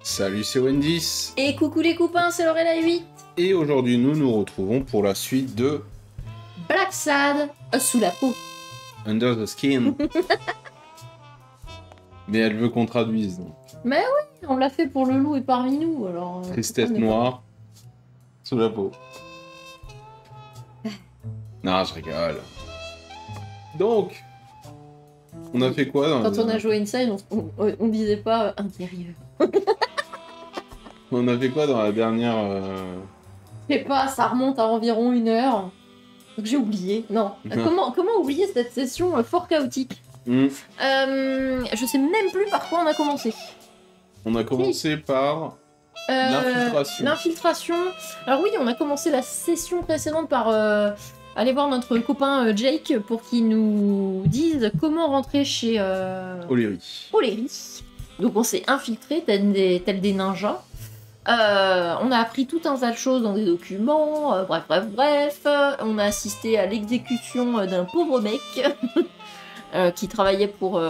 Salut, c'est Wendy. Et coucou les copains, c'est Lorelai 8. Et aujourd'hui, nous nous retrouvons pour la suite de Black Sad, sous la peau. Under the Skin. Mais elle veut qu'on traduise. Donc. Mais oui, on l'a fait pour le loup et parmi nous, alors... Tristesse noire, sous la peau. Non, je rigole. Donc, on a fait quoi dans Quand on a joué Inside, on disait pas intérieur. On a fait quoi dans la dernière... Je sais pas, ça remonte à environ 1 heure. Donc j'ai oublié. Non. Comment oublier cette session fort chaotique Je sais même plus par quoi on a commencé. On a commencé par... l'infiltration. L'infiltration. Alors oui, on a commencé la session précédente par aller voir notre copain Jake pour qu'il nous dise comment rentrer chez O'Leary. Donc on s'est infiltré tel des ninjas. On a appris tout un tas de choses dans des documents, bref. On a assisté à l'exécution d'un pauvre mec qui travaillait pour...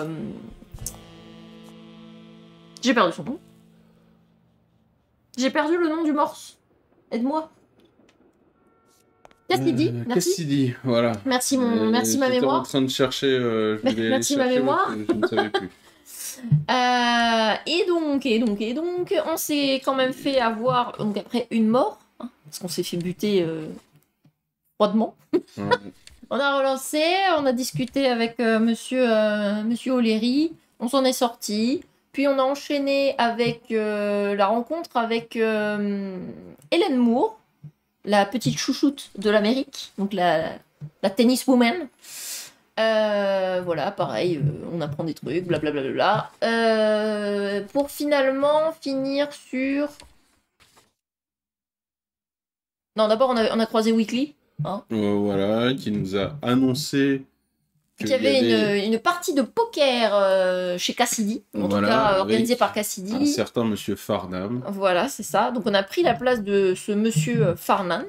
J'ai perdu son nom. J'ai perdu le nom du morse. Aide-moi. Cassidy, merci. Cassidy, voilà. Merci ma mémoire. J'étais en train de chercher, je voulais merci aller ma chercher mémoire. Je ne savais plus. Et donc, on s'est quand même fait avoir, donc après une mort, hein, parce qu'on s'est fait buter froidement. On a relancé, on a discuté avec monsieur O'Leary, on s'en est sorti, puis on a enchaîné avec la rencontre avec Helen Moore, la petite chouchoute de l'Amérique, donc la tenniswoman. Voilà, pareil, on apprend des trucs, blablabla. Pour finalement finir sur... Non, d'abord on a croisé Weekly. Hein, voilà, qui nous a annoncé qu'il y avait une partie de poker chez Cassidy, en tout cas organisée par Cassidy. Un certain monsieur Farnham. Voilà, c'est ça. Donc on a pris la place de ce monsieur Farnham.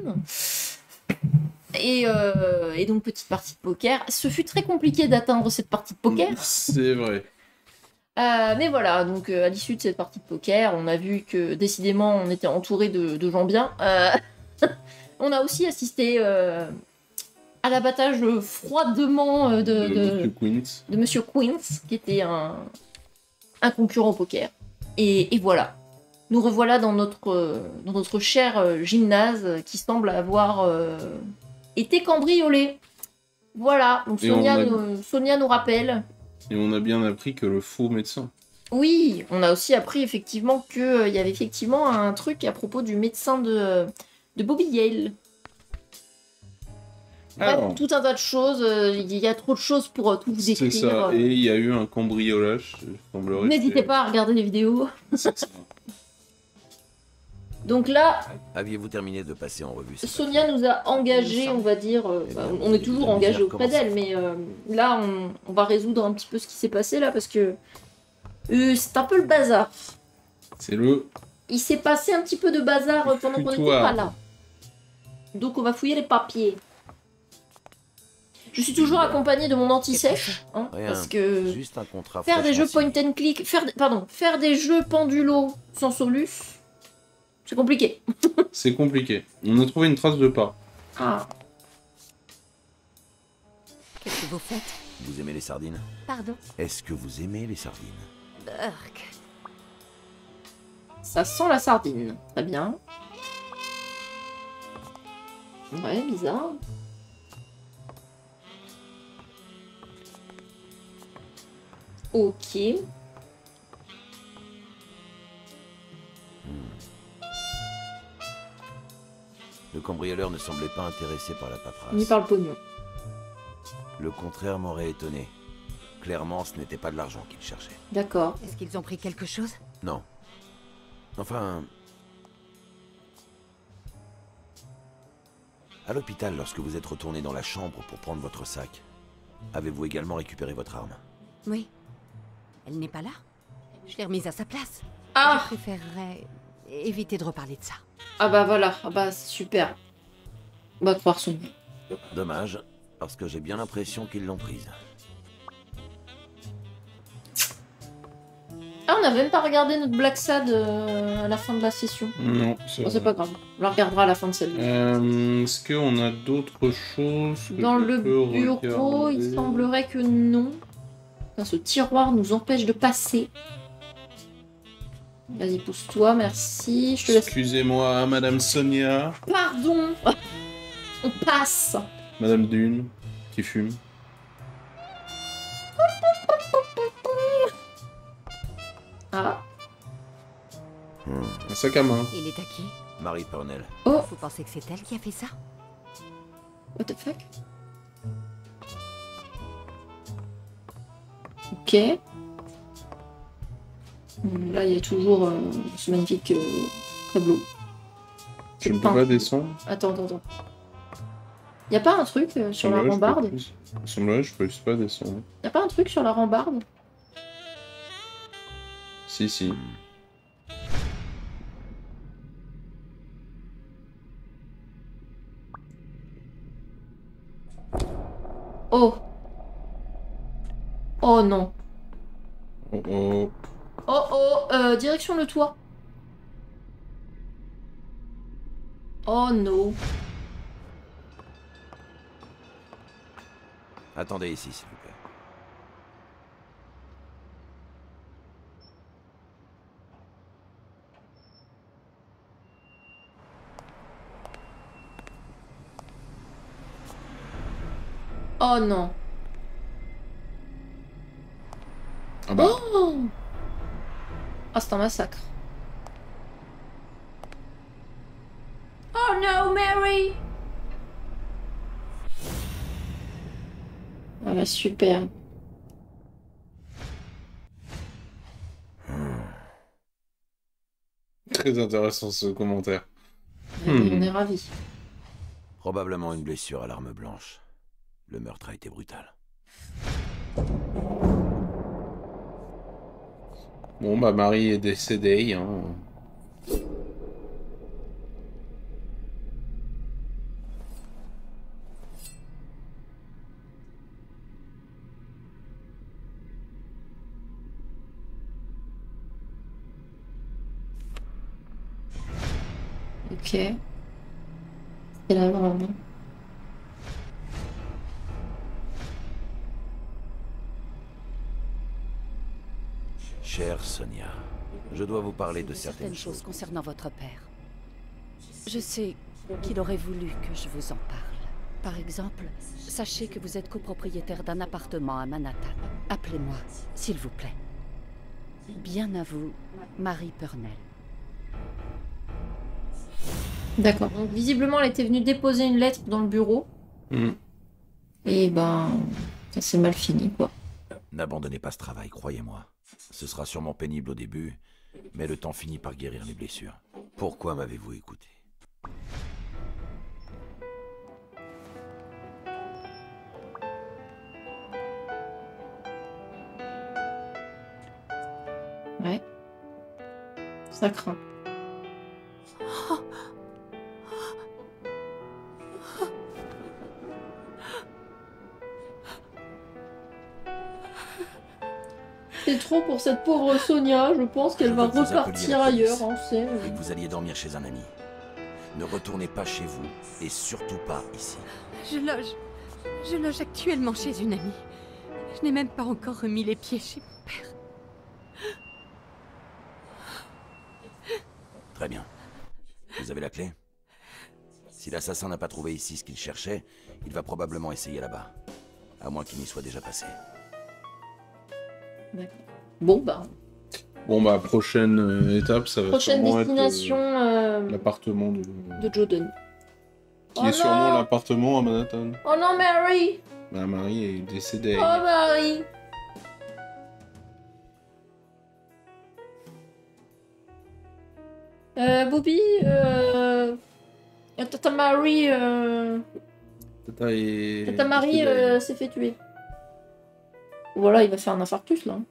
Et donc petite partie de poker. Ce fut très compliqué d'atteindre cette partie de poker. C'est vrai. Mais voilà, donc à l'issue de cette partie de poker, on a vu que décidément on était entouré de gens bien. On a aussi assisté à l'abattage froidement de Monsieur Queens, qui était un concurrent au poker. Et voilà. Nous revoilà dans notre cher gymnase qui semble avoir été cambriolé. Voilà, donc Sonia nous rappelle. Et on a bien appris que le faux médecin. Oui, on a aussi appris effectivement qu'il y avait effectivement un truc à propos du médecin de Bobby Yale. Alors, tout un tas de choses, il y a trop de choses pour tout vous décrire. C'est ça, et il y a eu un cambriolage, semblerait. N'hésitez pas à regarder les vidéos. C'est ça. Donc là, aviez-vous terminé de passer en revue Sonia nous a engagés, on va dire, on est toujours engagés auprès d'elle, mais là on va résoudre un petit peu ce qui s'est passé là, parce que c'est un peu le bazar. Il s'est passé un petit peu de bazar pendant qu'on n'était pas là. Donc on va fouiller les papiers. Je suis toujours accompagnée de mon anti-sèche, hein, parce que juste un contrat faire des jeux point and click, faire des jeux pendulo sans solus, c'est compliqué. C'est compliqué. On a trouvé une trace de pas. Ah. Qu'est-ce que vous faites? Vous aimez les sardines? Pardon? Est-ce que vous aimez les sardines? Burk. Ça sent la sardine. Très bien. Ouais, bizarre. Ok. Le cambrioleur ne semblait pas intéressé par la paperasse. Ni par le pognon. Le contraire m'aurait étonné. Clairement, ce n'était pas de l'argent qu'il cherchait. D'accord. Est-ce qu'ils ont pris quelque chose? Non. Enfin... À l'hôpital, lorsque vous êtes retourné dans la chambre pour prendre votre sac, avez-vous également récupéré votre arme? Oui. Elle n'est pas là. Je l'ai remise à sa place. Ah! Je préférerais éviter de reparler de ça. Ah bah voilà, ah bah c'est super. On va croire son... Dommage, parce que j'ai bien l'impression qu'ils l'ont prise. Ah, on n'a même pas regardé notre Black Sad à la fin de la session. Non, Bon, c'est pas grave, on la regardera à la fin de celle-là. Est-ce qu'on a d'autres choses que Dans je le peux bureau, regarder? il semblerait que non. Putain, ce tiroir nous empêche de passer. Vas-y, pousse-toi, merci. Je te laisse. Excusez-moi, Madame Sonia. Pardon. On passe. Madame Dune, qui fume. Ah. Un sac à main. Il est à qui? Marie Purnell. Oh. Vous pensez que c'est elle qui a fait ça? What the fuck? Ok. Là, il y a toujours ce magnifique tableau. Je ne peux peint. pas descendre. Attends. Y a pas un truc sur la rambarde? Il semblerait que je peux pas descendre. Y a pas un truc sur la rambarde? Si. Oh. Oh non. Oh. Direction le toit. Oh non. Attendez ici, s'il vous plaît. Oh non. Ah bah. Oh. Ah, c'est un massacre. Oh no, Mary! Ah bah super. Très intéressant ce commentaire. Allez, on est ravis. Probablement une blessure à l'arme blanche. Le meurtre a été brutal. Bon bah Marie est décédée, hein. Ok. Et là, vraiment. Chère Sonia, je dois vous parler de Certaines certaines choses choses. concernant votre père. Je sais qu'il aurait voulu que je vous en parle. Par exemple, sachez que vous êtes copropriétaire d'un appartement à Manhattan. Appelez-moi, s'il vous plaît. Bien à vous, Marie Purnell. D'accord. Donc visiblement, elle était venue déposer une lettre dans le bureau. Et ben, ça s'est mal fini, quoi. N'abandonnez pas ce travail, croyez-moi. Ce sera sûrement pénible au début, mais le temps finit par guérir les blessures. Pourquoi m'avez-vous écouté? Ouais. Ça craint. C'est trop pour cette pauvre Sonia, je pense qu'elle va Je veux que vous appeliez repartir la police. ailleurs, on sait. Et que vous alliez dormir chez un ami. Ne retournez pas chez vous, et surtout pas ici. Je loge actuellement chez une amie. Je n'ai même pas encore remis les pieds chez mon père. Très bien. Vous avez la clé? Si l'assassin n'a pas trouvé ici ce qu'il cherchait, il va probablement essayer là-bas. À moins qu'il n'y soit déjà passé. D'accord. Bon bah, Bon bah prochaine étape, ça va prochaine sûrement destination être l'appartement de... de Joden. Qui est sûrement l'appartement à Manhattan. Oh non, Mary! Bah Marie est décédée. Oh Marie! Bobby, Tata Marie, Tata est... Tata Marie décédée. s'est fait tuer. Voilà, il va faire un infarctus là.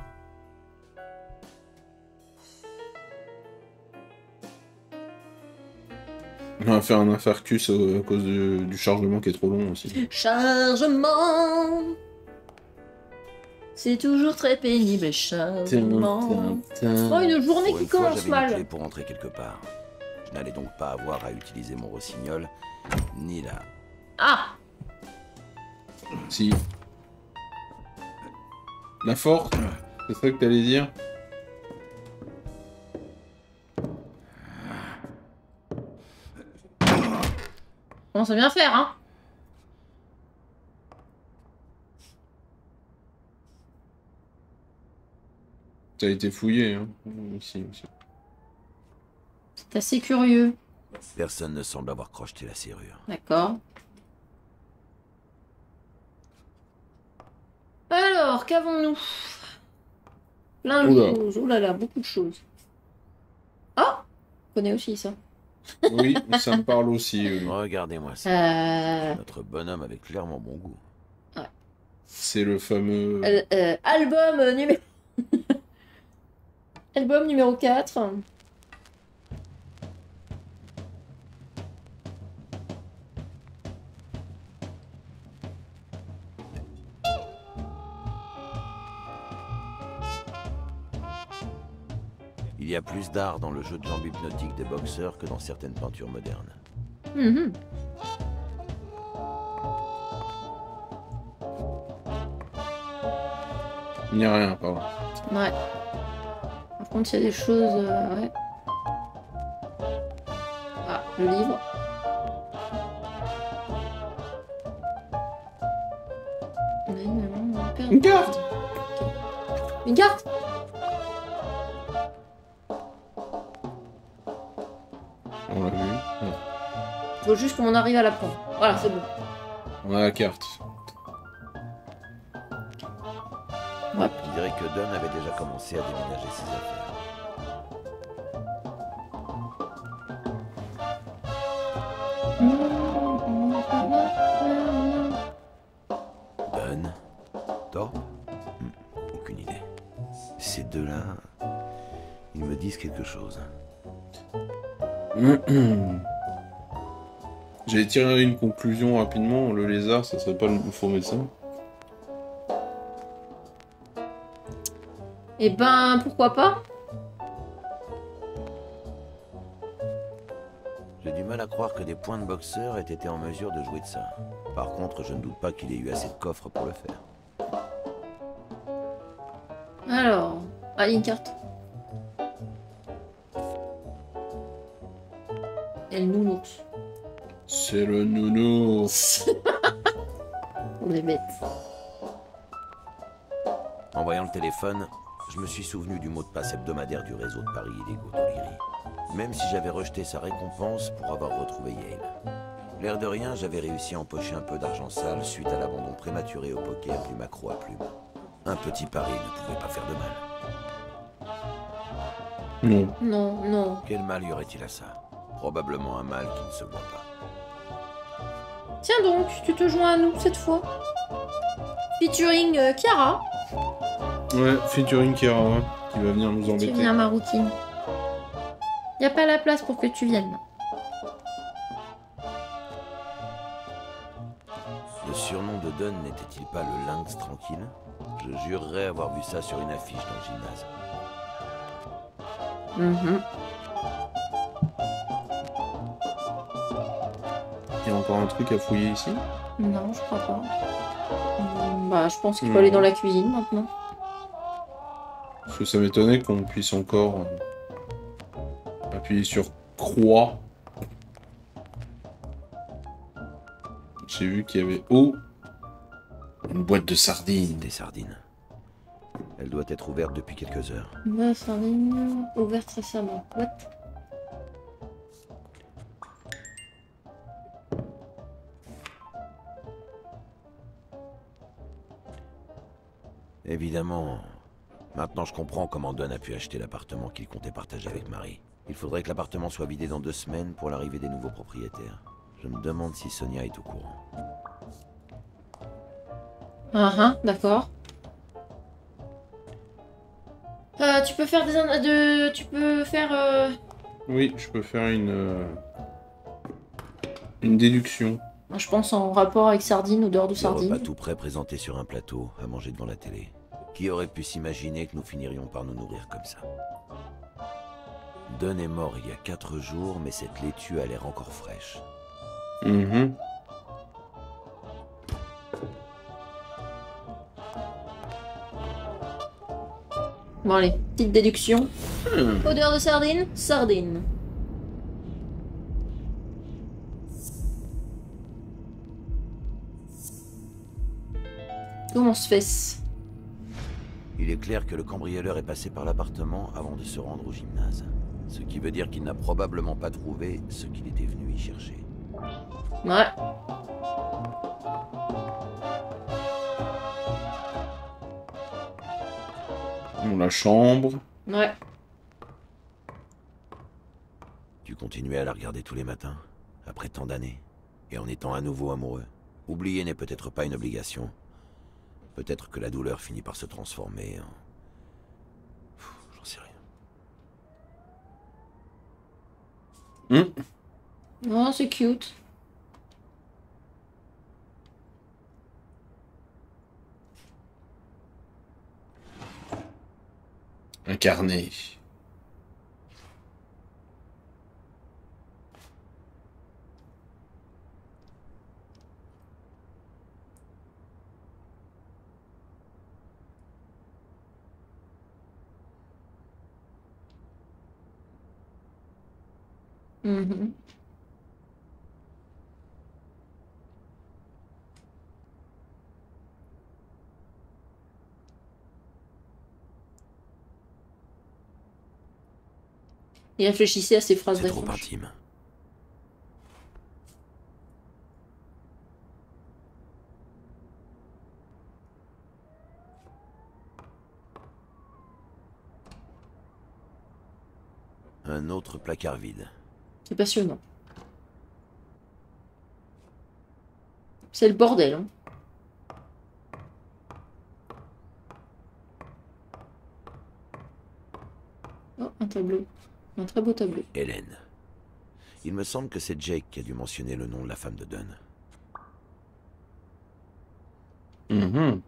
On va faire un infarctus à cause du chargement qui est trop long aussi. Chargement! C'est toujours très pénible et charmant. Oh, une journée Pour qui une fois, commence j'avais une mal. clé pour entrer quelque part. Je n'allais donc pas avoir à utiliser mon rossignol, ni la... Ah! Si. La force. C'est ça que t'allais dire? On sait bien faire, hein? Ça a été fouillé, hein. Ici aussi. C'est assez curieux. Personne ne semble avoir crocheté la serrure. D'accord. Alors, qu'avons-nous? Plein de Oula. choses. Oh là là, beaucoup de choses. Ah! Je connais aussi ça. Oui, ça me parle aussi. Oui. Regardez-moi ça. Notre bonhomme avait clairement bon goût. C'est le fameux... Album numéro... Album numéro 4. Il y a plus d'art dans le jeu de jambes hypnotiques des boxeurs que dans certaines peintures modernes. Mhm. Il n'y a rien, pardon. Ouais. Par contre, il y a des choses... ouais. Ah, le livre. Une carte! Une carte? On l'a vu. Ouais. Faut juste qu'on arrive à la prendre. Voilà, c'est bon. On a la carte. Je dirais que Dunn avait déjà commencé à déménager ses affaires. Dunn? Thorpe? Aucune idée. Ces deux-là, ils me disent quelque chose. J'ai tiré une conclusion rapidement. Le lézard, ça serait pas le faux médecin. Eh ben, pourquoi pas? J'ai du mal à croire que des points de boxeur aient été en mesure de jouer de ça. Par contre, je ne doute pas qu'il ait eu assez de coffres pour le faire. Alors... Ah, il y a une carte. Et le nounours. C'est le nounours. On est bêtes. En voyant le téléphone, je me suis souvenu du mot de passe hebdomadaire du réseau de paris illégaux d'O'Leary. Même si j'avais rejeté sa récompense pour avoir retrouvé Yale. L'air de rien, j'avais réussi à empocher un peu d'argent sale suite à l'abandon prématuré au poker du maquereau à plumes. Un petit pari ne pouvait pas faire de mal. Non. Non, non. Quel mal y aurait-il à ça? Probablement un mal qui ne se voit pas. Tiens donc, tu te joins à nous cette fois. Featuring Chiara. Ouais, featuring Kira, qui va venir nous Tu embêter. viens, ma routine. Y a pas la place pour que tu viennes. Le surnom de Dunn n'était-il pas le lynx tranquille? Je jurerais avoir vu ça sur une affiche dans le gymnase. Mhm. Il y a encore un truc à fouiller ici. Non, je crois pas. Bah, je pense qu'il faut aller dans la cuisine maintenant. Parce que ça m'étonnait qu'on puisse encore appuyer sur croix. J'ai vu qu'il y avait... Oh, une boîte de sardines. Des sardines. Elle doit être ouverte depuis quelques heures. Bah, sardine ouverte récemment. What? Évidemment, maintenant je comprends comment Dunn a pu acheter l'appartement qu'il comptait partager avec Marie. Il faudrait que l'appartement soit vidé dans 2 semaines pour l'arrivée des nouveaux propriétaires. Je me demande si Sonia est au courant. Ah, d'accord. Tu peux faire tu peux faire... Oui, je peux faire une déduction. Je pense en rapport avec sardine, odeur de Des repas sardine. tout prêts présentés sur un plateau, à manger devant la télé. Qui aurait pu s'imaginer que nous finirions par nous nourrir comme ça? Dunn est mort il y a 4 jours, mais cette laitue a l'air encore fraîche. Mhm. Bon allez, petite déduction. Odeur de sardine, sardine. Comment se fait-ce? Il est clair que le cambrioleur est passé par l'appartement avant de se rendre au gymnase. Ce qui veut dire qu'il n'a probablement pas trouvé ce qu'il était venu y chercher. Ouais. Bon, la chambre. Ouais. Tu continuais à la regarder tous les matins, après tant d'années, et en étant à nouveau amoureux. Oublier n'est peut-être pas une obligation. Peut-être que la douleur finit par se transformer en... J'en sais rien. Oh, c'est cute. Un carnet. Mhm. Il réfléchissait à ses phrases C'est trop d'accroche. intime. Un autre placard vide. C'est passionnant. C'est le bordel. Hein. Oh, un tableau. Un très beau tableau. Hélène. Il me semble que c'est Jake qui a dû mentionner le nom de la femme de Dunn. Mhm.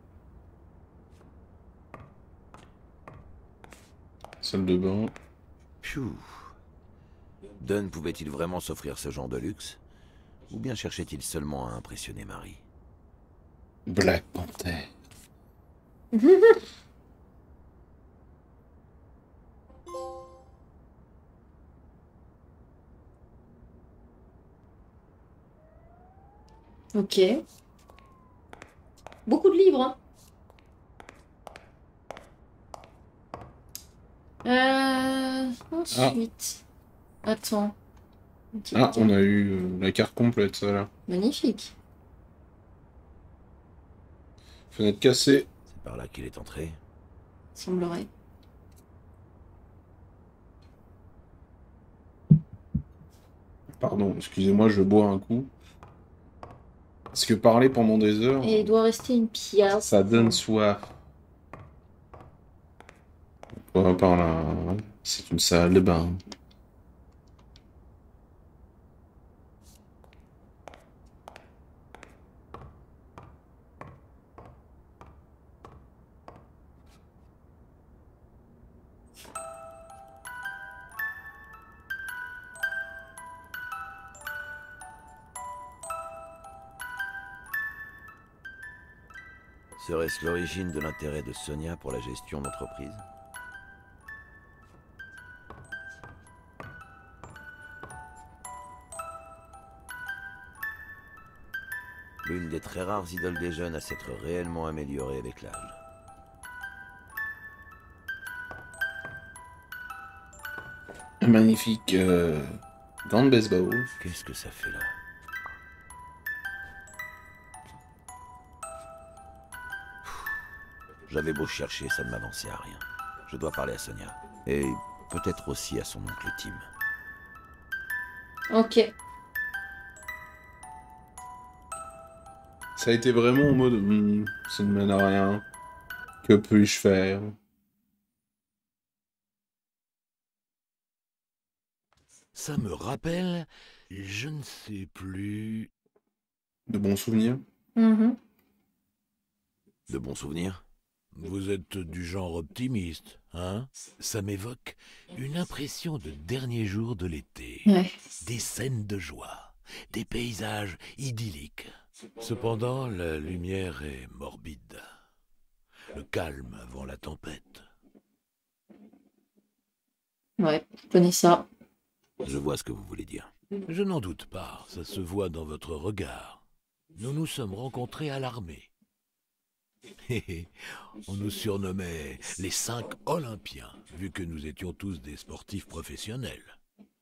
Salle de bain. Pfiou. Dunn pouvait-il vraiment s'offrir ce genre de luxe? Ou bien cherchait-il seulement à impressionner Marie? Black Panther. Ok. Beaucoup de livres. Ensuite. Attends. Ok, Ah, ok. on a eu la carte complète, ça là. Magnifique. Fenêtre cassée. C'est par là qu'il est entré. Semblerait. Pardon, excusez-moi, je bois un coup. Parce que parler pendant des heures, Et il doit rester une pièce. ça donne soif. Quoi, par là? C'est une salle de bain. Serait-ce l'origine de l'intérêt de Sonia pour la gestion d'entreprise? L'une des très rares idoles des jeunes à s'être réellement améliorée avec l'âge. Un magnifique gant de baseball. Qu'est-ce que ça fait là? J'avais beau chercher, ça ne m'avançait à rien. Je dois parler à Sonia. Et peut-être aussi à son oncle Tim. Ok. Ça a été vraiment en mode ça ne mène à rien. Que puis-je faire? Ça me rappelle, je ne sais plus. De bons souvenirs? Mhm. De bons souvenirs? Vous êtes du genre optimiste, hein? Ça m'évoque une impression de dernier jour de l'été. Ouais. Des scènes de joie, des paysages idylliques. Cependant, la lumière est morbide. Le calme avant la tempête. Ouais, je connais ça. Je vois ce que vous voulez dire. Je n'en doute pas, ça se voit dans votre regard. Nous nous sommes rencontrés à l'armée. On nous surnommait les 5 Olympiens, vu que nous étions tous des sportifs professionnels.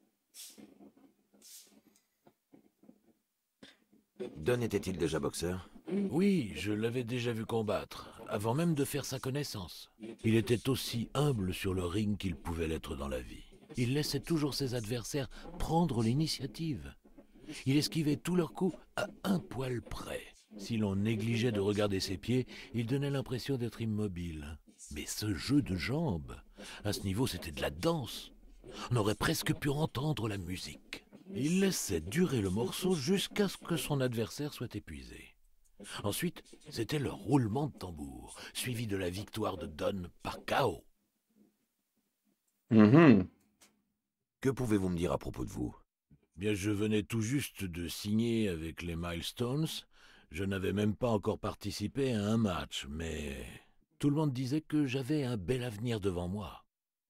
Don était-il déjà boxeur? Oui, je l'avais déjà vu combattre, avant même de faire sa connaissance. Il était aussi humble sur le ring qu'il pouvait l'être dans la vie. Il laissait toujours ses adversaires prendre l'initiative. Il esquivait tous leurs coups à un poil près. Si l'on négligeait de regarder ses pieds, il donnait l'impression d'être immobile. Mais ce jeu de jambes, à ce niveau, c'était de la danse. On aurait presque pu entendre la musique. Il laissait durer le morceau jusqu'à ce que son adversaire soit épuisé. Ensuite, c'était le roulement de tambour, suivi de la victoire de Don par KO. Que pouvez-vous me dire à propos de vous? Bien, je venais tout juste de signer avec les Milestones. Je n'avais même pas encore participé à un match, mais tout le monde disait que j'avais un bel avenir devant moi.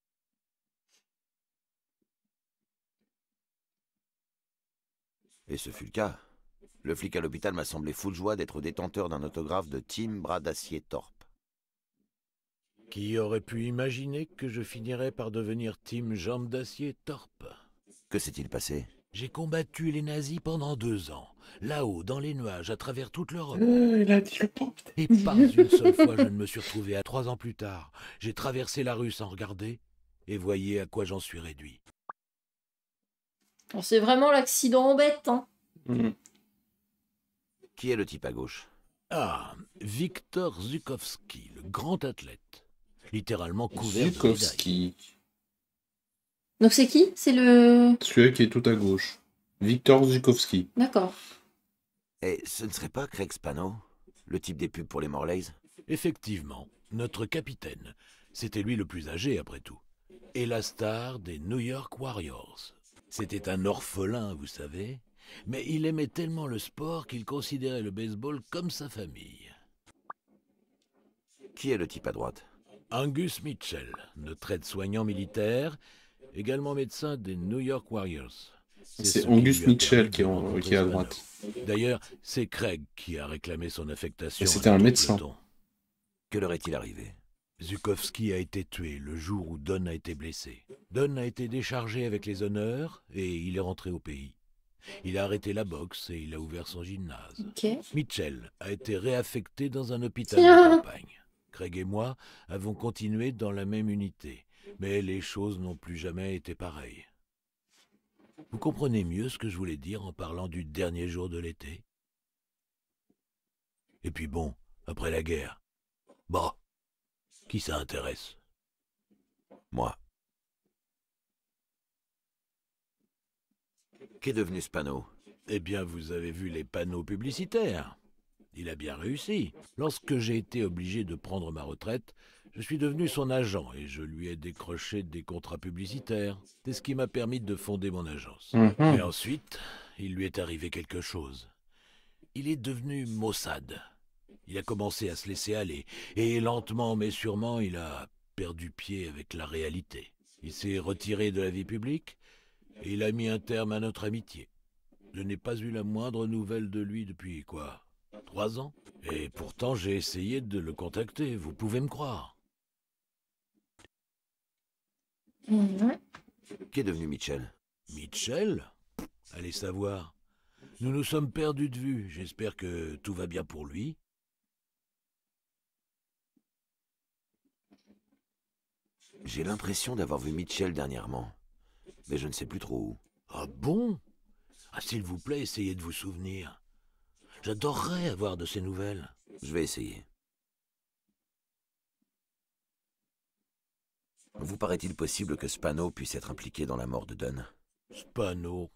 Et ce fut le cas. Le flic à l'hôpital m'a semblé fou de joie d'être détenteur d'un autographe de Tim Bras d'Acier Thorpe. Qui aurait pu imaginer que je finirais par devenir Tim Jambes d'Acier Thorpe? Que s'est-il passé? J'ai combattu les nazis pendant 2 ans, là-haut, dans les nuages, à travers toute l'Europe. Il a dit le pauvre. Et pas une seule fois je ne me suis retrouvé à 3 ans plus tard. J'ai traversé la rue sans regarder, et voyez à quoi j'en suis réduit. Bon, c'est vraiment l'accident bête, hein. Qui est le type à gauche? Ah, Viktor Zhukovski, le grand athlète. Littéralement couvert de médailles. Zhukovski. Donc c'est qui? C'est le... Celui-là qui est tout à gauche. Viktor Zhukovski. D'accord. Et ce ne serait pas Craig Spano? Le type des pubs pour les Morlays? Effectivement, notre capitaine. C'était lui le plus âgé, après tout. Et la star des New York Warriors. C'était un orphelin, vous savez. Mais il aimait tellement le sport qu'il considérait le baseball comme sa famille. Qui est le type à droite? Angus Mitchell, notre aide-soignant militaire, également médecin des New York Warriors. C'est Angus Mitchell qui est à droite. D'ailleurs, c'est Craig qui a réclamé son affectation. Et c'était un médecin. Que leur est-il arrivé? Zhukovski a été tué le jour où Don a été blessé. Don a été déchargé avec les honneurs et il est rentré au pays. Il a arrêté la boxe et il a ouvert son gymnase. Ok. Mitchell a été réaffecté dans un hôpital de campagne. Craig et moi avons continué dans la même unité, mais les choses n'ont plus jamais été pareilles. Vous comprenez mieux ce que je voulais dire en parlant du dernier jour de l'été? Et puis bon, après la guerre, bah, qui ça intéresse? Moi. Qu'est devenu Spano? Eh bien, vous avez vu les panneaux publicitaires. Il a bien réussi. Lorsque j'ai été obligé de prendre ma retraite, je suis devenu son agent et je lui ai décroché des contrats publicitaires. C'est ce qui m'a permis de fonder mon agence. Et ensuite, il lui est arrivé quelque chose. Il est devenu Mossad. Il a commencé à se laisser aller et lentement mais sûrement, il a perdu pied avec la réalité. Il s'est retiré de la vie publique et il a mis un terme à notre amitié. Je n'ai pas eu la moindre nouvelle de lui depuis, 3 ans? Et pourtant, j'ai essayé de le contacter, vous pouvez me croire. Qu'est devenu Mitchell? Mitchell? Allez savoir. Nous nous sommes perdus de vue, j'espère que tout va bien pour lui. J'ai l'impression d'avoir vu Mitchell dernièrement, mais je ne sais plus trop où. Ah bon? Ah, s'il vous plaît, essayez de vous souvenir. J'adorerais avoir de ces nouvelles. Je vais essayer. Vous paraît-il possible que Spano puisse être impliqué dans la mort de Don? Spano?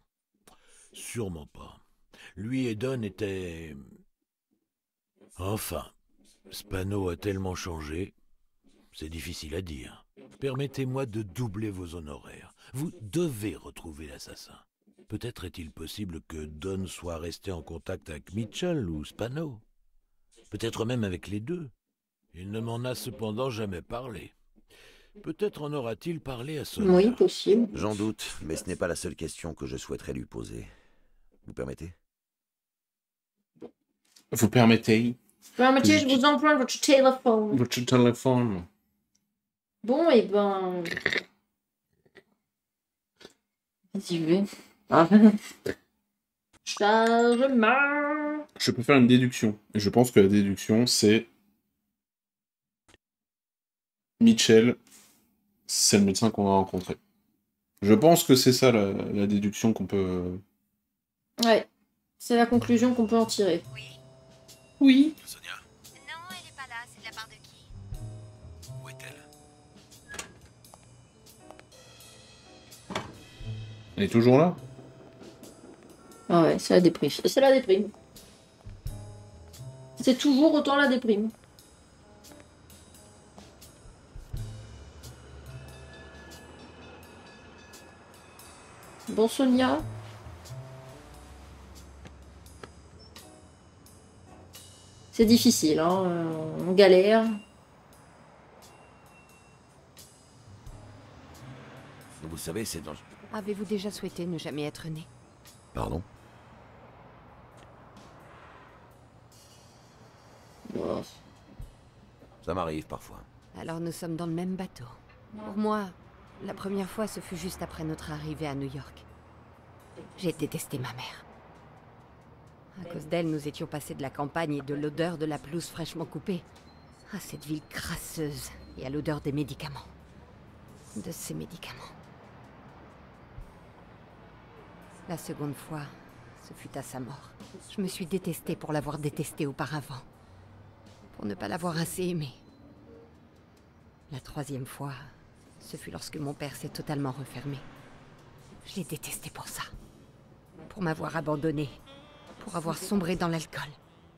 Sûrement pas. Lui et Don étaient... Enfin, Spano a tellement changé, c'est difficile à dire. Permettez-moi de doubler vos honoraires. Vous devez retrouver l'assassin. Peut-être est-il possible que Don soit resté en contact avec Mitchell ou Spano. Peut-être même avec les deux. Il ne m'en a cependant jamais parlé. Peut-être en aura-t-il parlé à Sonia. Oui, possible. J'en doute, mais ce n'est pas la seule question que je souhaiterais lui poser. Vous permettez? Vous permettez? Permettez, je vous emprunte votre téléphone. Votre téléphone. Bon, et ben... Vas-y, je vais. Chargement. Je peux faire une déduction. Et je pense que la déduction, c'est... Mitchell, c'est le médecin qu'on a rencontré. Je pense que c'est ça la déduction qu'on peut... Ouais, c'est la conclusion qu'on peut en tirer. Oui. Oui. Sonia, Non, elle est pas là. C'est de la part de qui? où est-elle? Elle est toujours là? Ah ouais, c'est la déprime. C'est la déprime. C'est toujours autant la déprime. Bon, Sonia. C'est difficile, hein. On galère. Vous savez, c'est dans... Avez-vous déjà souhaité ne jamais être né? Pardon? Oh. Ça m'arrive parfois. Alors nous sommes dans le même bateau. Pour moi, la première fois, ce fut juste après notre arrivée à New York. J'ai détesté ma mère. À cause d'elle, nous étions passés de la campagne et de l'odeur de la pelouse fraîchement coupée à cette ville crasseuse et à l'odeur des médicaments. De ces médicaments. La seconde fois, ce fut à sa mort. Je me suis détestée pour l'avoir détestée auparavant. Pour ne pas l'avoir assez aimée. La troisième fois, ce fut lorsque mon père s'est totalement refermé. Je l'ai détesté pour ça. Pour m'avoir abandonnée. Pour avoir sombré dans l'alcool.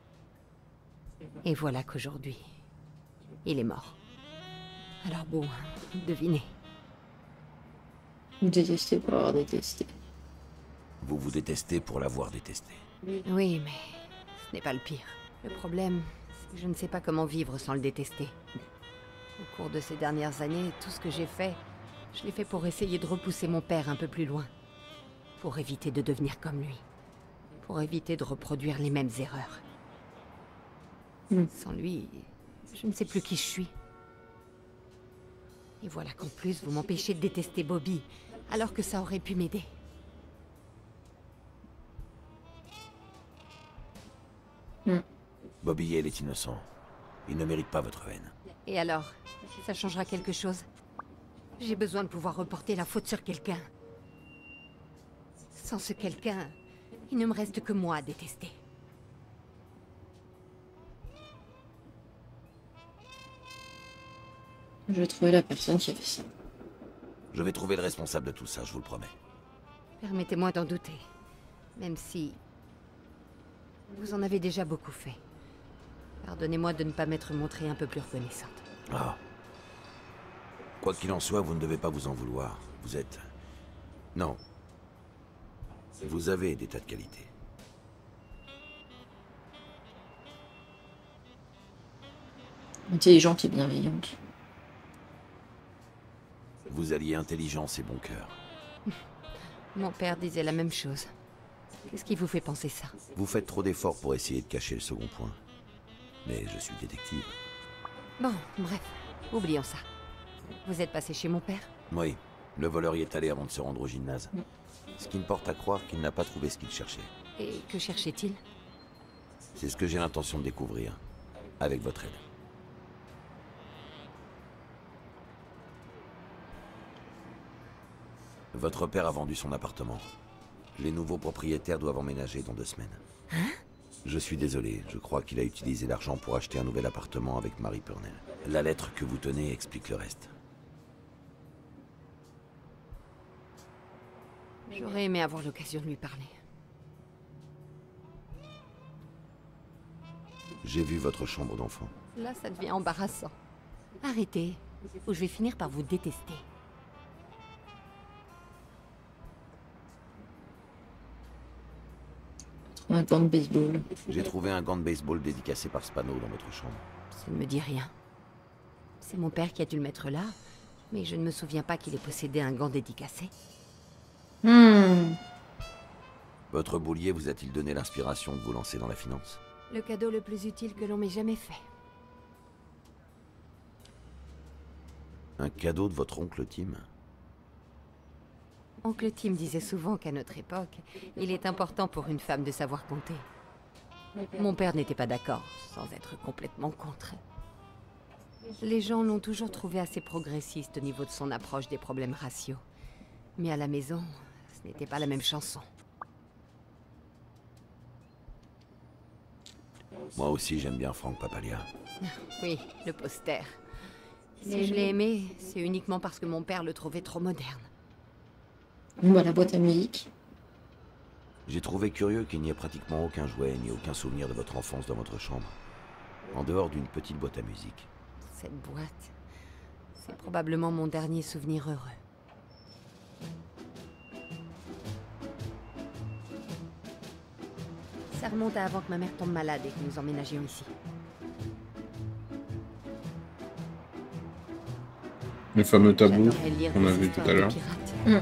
Et voilà qu'aujourd'hui, il est mort. Alors bon, devinez. Vous détestez pour avoir détesté. Vous vous détestez pour l'avoir détesté. Oui, mais ce n'est pas le pire. Le problème, c'est que je ne sais pas comment vivre sans le détester. Au cours de ces dernières années, tout ce que j'ai fait, je l'ai fait pour essayer de repousser mon père un peu plus loin. Pour éviter de devenir comme lui. Pour éviter de reproduire les mêmes erreurs. Sans lui, je ne sais plus qui je suis. Et voilà qu'en plus, vous m'empêchez de détester Bobby, alors que ça aurait pu m'aider. Bobby Yale est innocent. Il ne mérite pas votre haine. Et alors, ça changera quelque chose? J'ai besoin de pouvoir reporter la faute sur quelqu'un. Sans ce quelqu'un, il ne me reste que moi à détester. Je vais trouver la personne qui a fait ça. Je vais trouver le responsable de tout ça, je vous le promets. Permettez-moi d'en douter. Même si... vous en avez déjà beaucoup fait. Pardonnez-moi de ne pas m'être montrée un peu plus reconnaissante. Ah. Quoi qu'il en soit, vous ne devez pas vous en vouloir. Vous êtes... Non. Vous avez des tas de qualités. Intelligente et bienveillante. Vous alliez intelligence et bon cœur. Mon père disait la même chose. Qu'est-ce qui vous fait penser ça? Vous faites trop d'efforts pour essayer de cacher le second point. Mais je suis détective. Bon, bref, oublions ça. Vous êtes passé chez mon père? Oui, le voleur y est allé avant de se rendre au gymnase. Ce qui me porte à croire qu'il n'a pas trouvé ce qu'il cherchait. Et que cherchait-il? C'est ce que j'ai l'intention de découvrir, avec votre aide. Votre père a vendu son appartement. Les nouveaux propriétaires doivent emménager dans 2 semaines. Hein? Je suis désolé, je crois qu'il a utilisé l'argent pour acheter un nouvel appartement avec Marie Purnell. La lettre que vous tenez explique le reste. J'aurais aimé avoir l'occasion de lui parler. J'ai vu votre chambre d'enfant. Là, ça devient embarrassant. Arrêtez, ou je vais finir par vous détester. Un gant de baseball. J'ai trouvé un gant de baseball dédicacé par Spano dans votre chambre. Ça ne me dit rien. C'est mon père qui a dû le mettre là, mais je ne me souviens pas qu'il ait possédé un gant dédicacé. Votre boulier vous a-t-il donné l'inspiration de vous lancer dans la finance? Le cadeau le plus utile que l'on m'ait jamais fait. Un cadeau de votre oncle Tim? Oncle Tim disait souvent qu'à notre époque, il est important pour une femme de savoir compter. Mon père n'était pas d'accord, sans être complètement contre. Les gens l'ont toujours trouvé assez progressiste au niveau de son approche des problèmes raciaux. Mais à la maison, ce n'était pas la même chanson. Moi aussi, j'aime bien Frank Papalia. Oui, le poster. Si je l'ai aimé, c'est uniquement parce que mon père le trouvait trop moderne. Bon, bah, la boîte à musique. J'ai trouvé curieux qu'il n'y ait pratiquement aucun jouet ni aucun souvenir de votre enfance dans votre chambre. En dehors d'une petite boîte à musique. Cette boîte, c'est probablement mon dernier souvenir heureux. Ça remonte à avant que ma mère tombe malade et que nous emménagions ici. Le fameux tabou J'adorais lire qu'on a des vu tout histoires à de l'heure. pirates.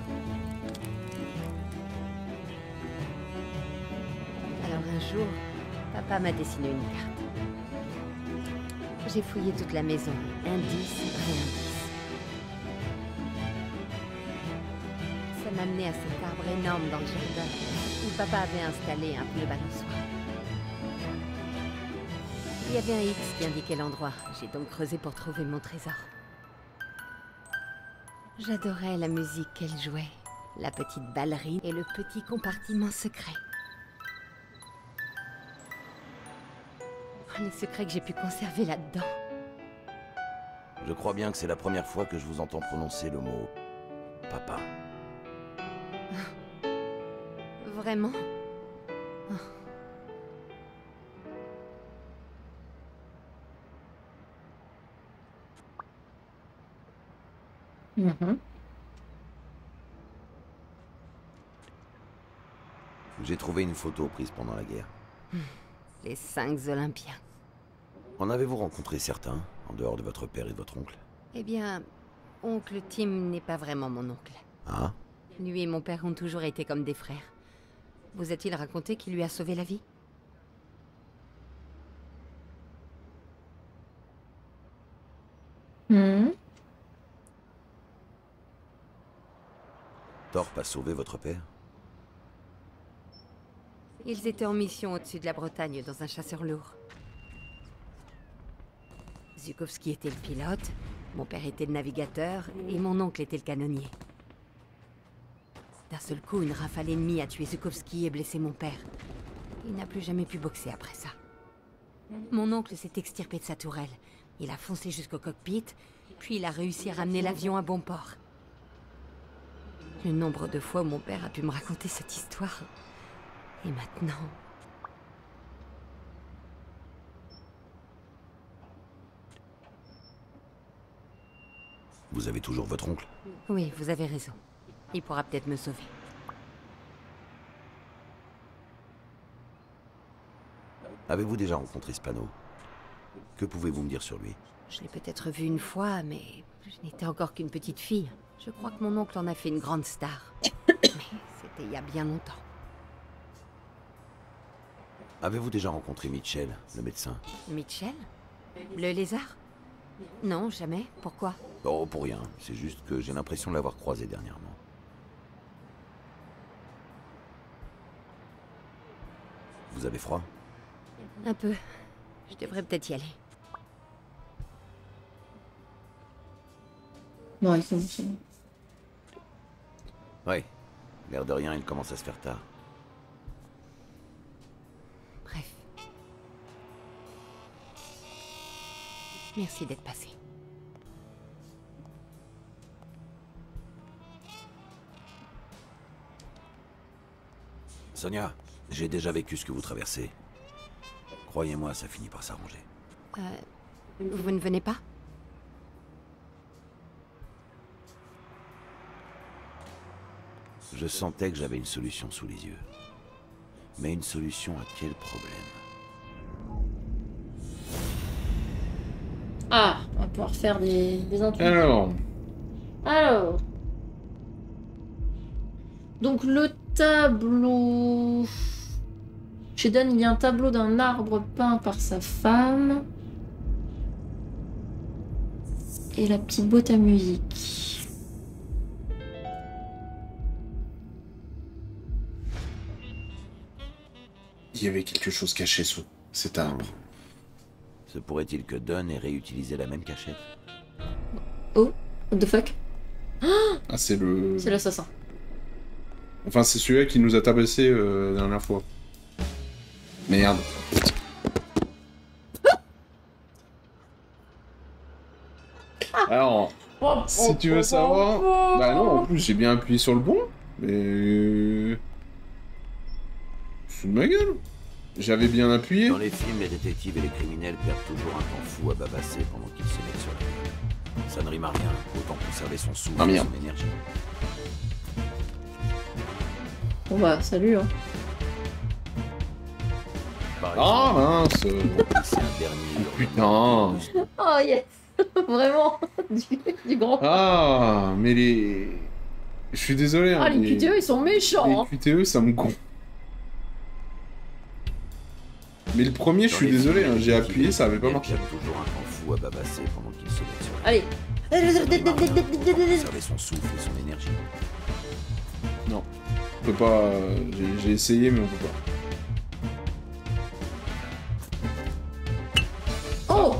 Alors un jour, papa m'a dessiné une carte. J'ai fouillé toute la maison, indice après indice. Ça m'a amené à cet arbre énorme dans le jardin, où papa avait installé un pneu balançoire. Il y avait un X qui indiquait l'endroit. J'ai donc creusé pour trouver mon trésor. J'adorais la musique qu'elle jouait, la petite ballerine et le petit compartiment secret. Oh, les secrets que j'ai pu conserver là-dedans. Je crois bien que c'est la première fois que je vous entends prononcer le mot papa. Vraiment? J'ai trouvé une photo prise pendant la guerre. Les 5 Olympiens. En avez-vous rencontré certains, en dehors de votre père et de votre oncle? Eh bien, oncle Tim n'est pas vraiment mon oncle. Ah? Lui et mon père ont toujours été comme des frères. Vous a-t-il raconté qu'il lui a sauvé la vie? Thorpe a sauvé votre père? Ils étaient en mission au-dessus de la Bretagne dans un chasseur lourd. Zukovski était le pilote, mon père était le navigateur et mon oncle était le canonnier. D'un seul coup, une rafale ennemie a tué Zukovski et blessé mon père. Il n'a plus jamais pu boxer après ça. Mon oncle s'est extirpé de sa tourelle. Il a foncé jusqu'au cockpit, puis il a réussi à ramener l'avion à bon port. Le nombre de fois où mon père a pu me raconter cette histoire. Et maintenant... Vous avez toujours votre oncle? Oui, vous avez raison. Il pourra peut-être me sauver. Avez-vous déjà rencontré Spano? Que pouvez-vous me dire sur lui? Je l'ai peut-être vu une fois, mais je n'étais encore qu'une petite fille. Je crois que mon oncle en a fait une grande star. Mais c'était il y a bien longtemps. Avez-vous déjà rencontré Mitchell, le médecin? Mitchell? Le lézard? Non, jamais. Pourquoi? Oh, pour rien. C'est juste que j'ai l'impression de l'avoir croisé dernièrement. Vous avez froid? Un peu. Je devrais peut-être y aller. Ouais, c'est bon, c'est bon. Ouais. L'air de rien, il commence à se faire tard. Bref. Merci d'être passé. Sonia, j'ai déjà vécu ce que vous traversez. Croyez-moi, ça finit par s'arranger. Vous ne venez pas? Je sentais que j'avais une solution sous les yeux. Mais une solution à quel problème? Ah, on va pouvoir faire des Alors, Alors. Donc le tableau... Chez Dan, il y a un tableau d'un arbre peint par sa femme. Et la petite boîte à musique. il y avait quelque chose caché sous cet arbre. Se pourrait-il que Dunn ait réutilisé la même cachette? Oh, what the fuck? Ah, c'est le... C'est l'assassin. Enfin, c'est celui-là qui nous a tabassé la dernière fois. Merde. Alors, si tu veux savoir... Bah non, en plus, j'ai bien appuyé sur le bon. Mais... Sous de ma gueule. J'avais bien appuyé. Dans les films, les détectives et les criminels perdent toujours un temps fou à babasser pendant qu'ils se mettent sur la gueule. Ça ne rime à rien, autant conserver son souffle Ah, et merde. son énergie. Bon bah, salut, hein. Par Ah exemple, mince. c'est un dernier... Putain. Oh yes. Vraiment. Du grand. Ah, mais les... Je suis désolé. Ah, les QTE, ils sont méchants, hein. Les QTE, ça me gonfle. Mais le premier, je Dans suis les désolé, films, hein, les j'ai détectives appuyé, et ça avait les pas criminels marché. perdent toujours un temps fou à babasser pendant qu'ils se mettent sur la Allez. gueule. Ça ne rime à rien, autant conserver son souffle et son énergie. Non, on peut pas... J'ai essayé, mais on peut pas. Oh.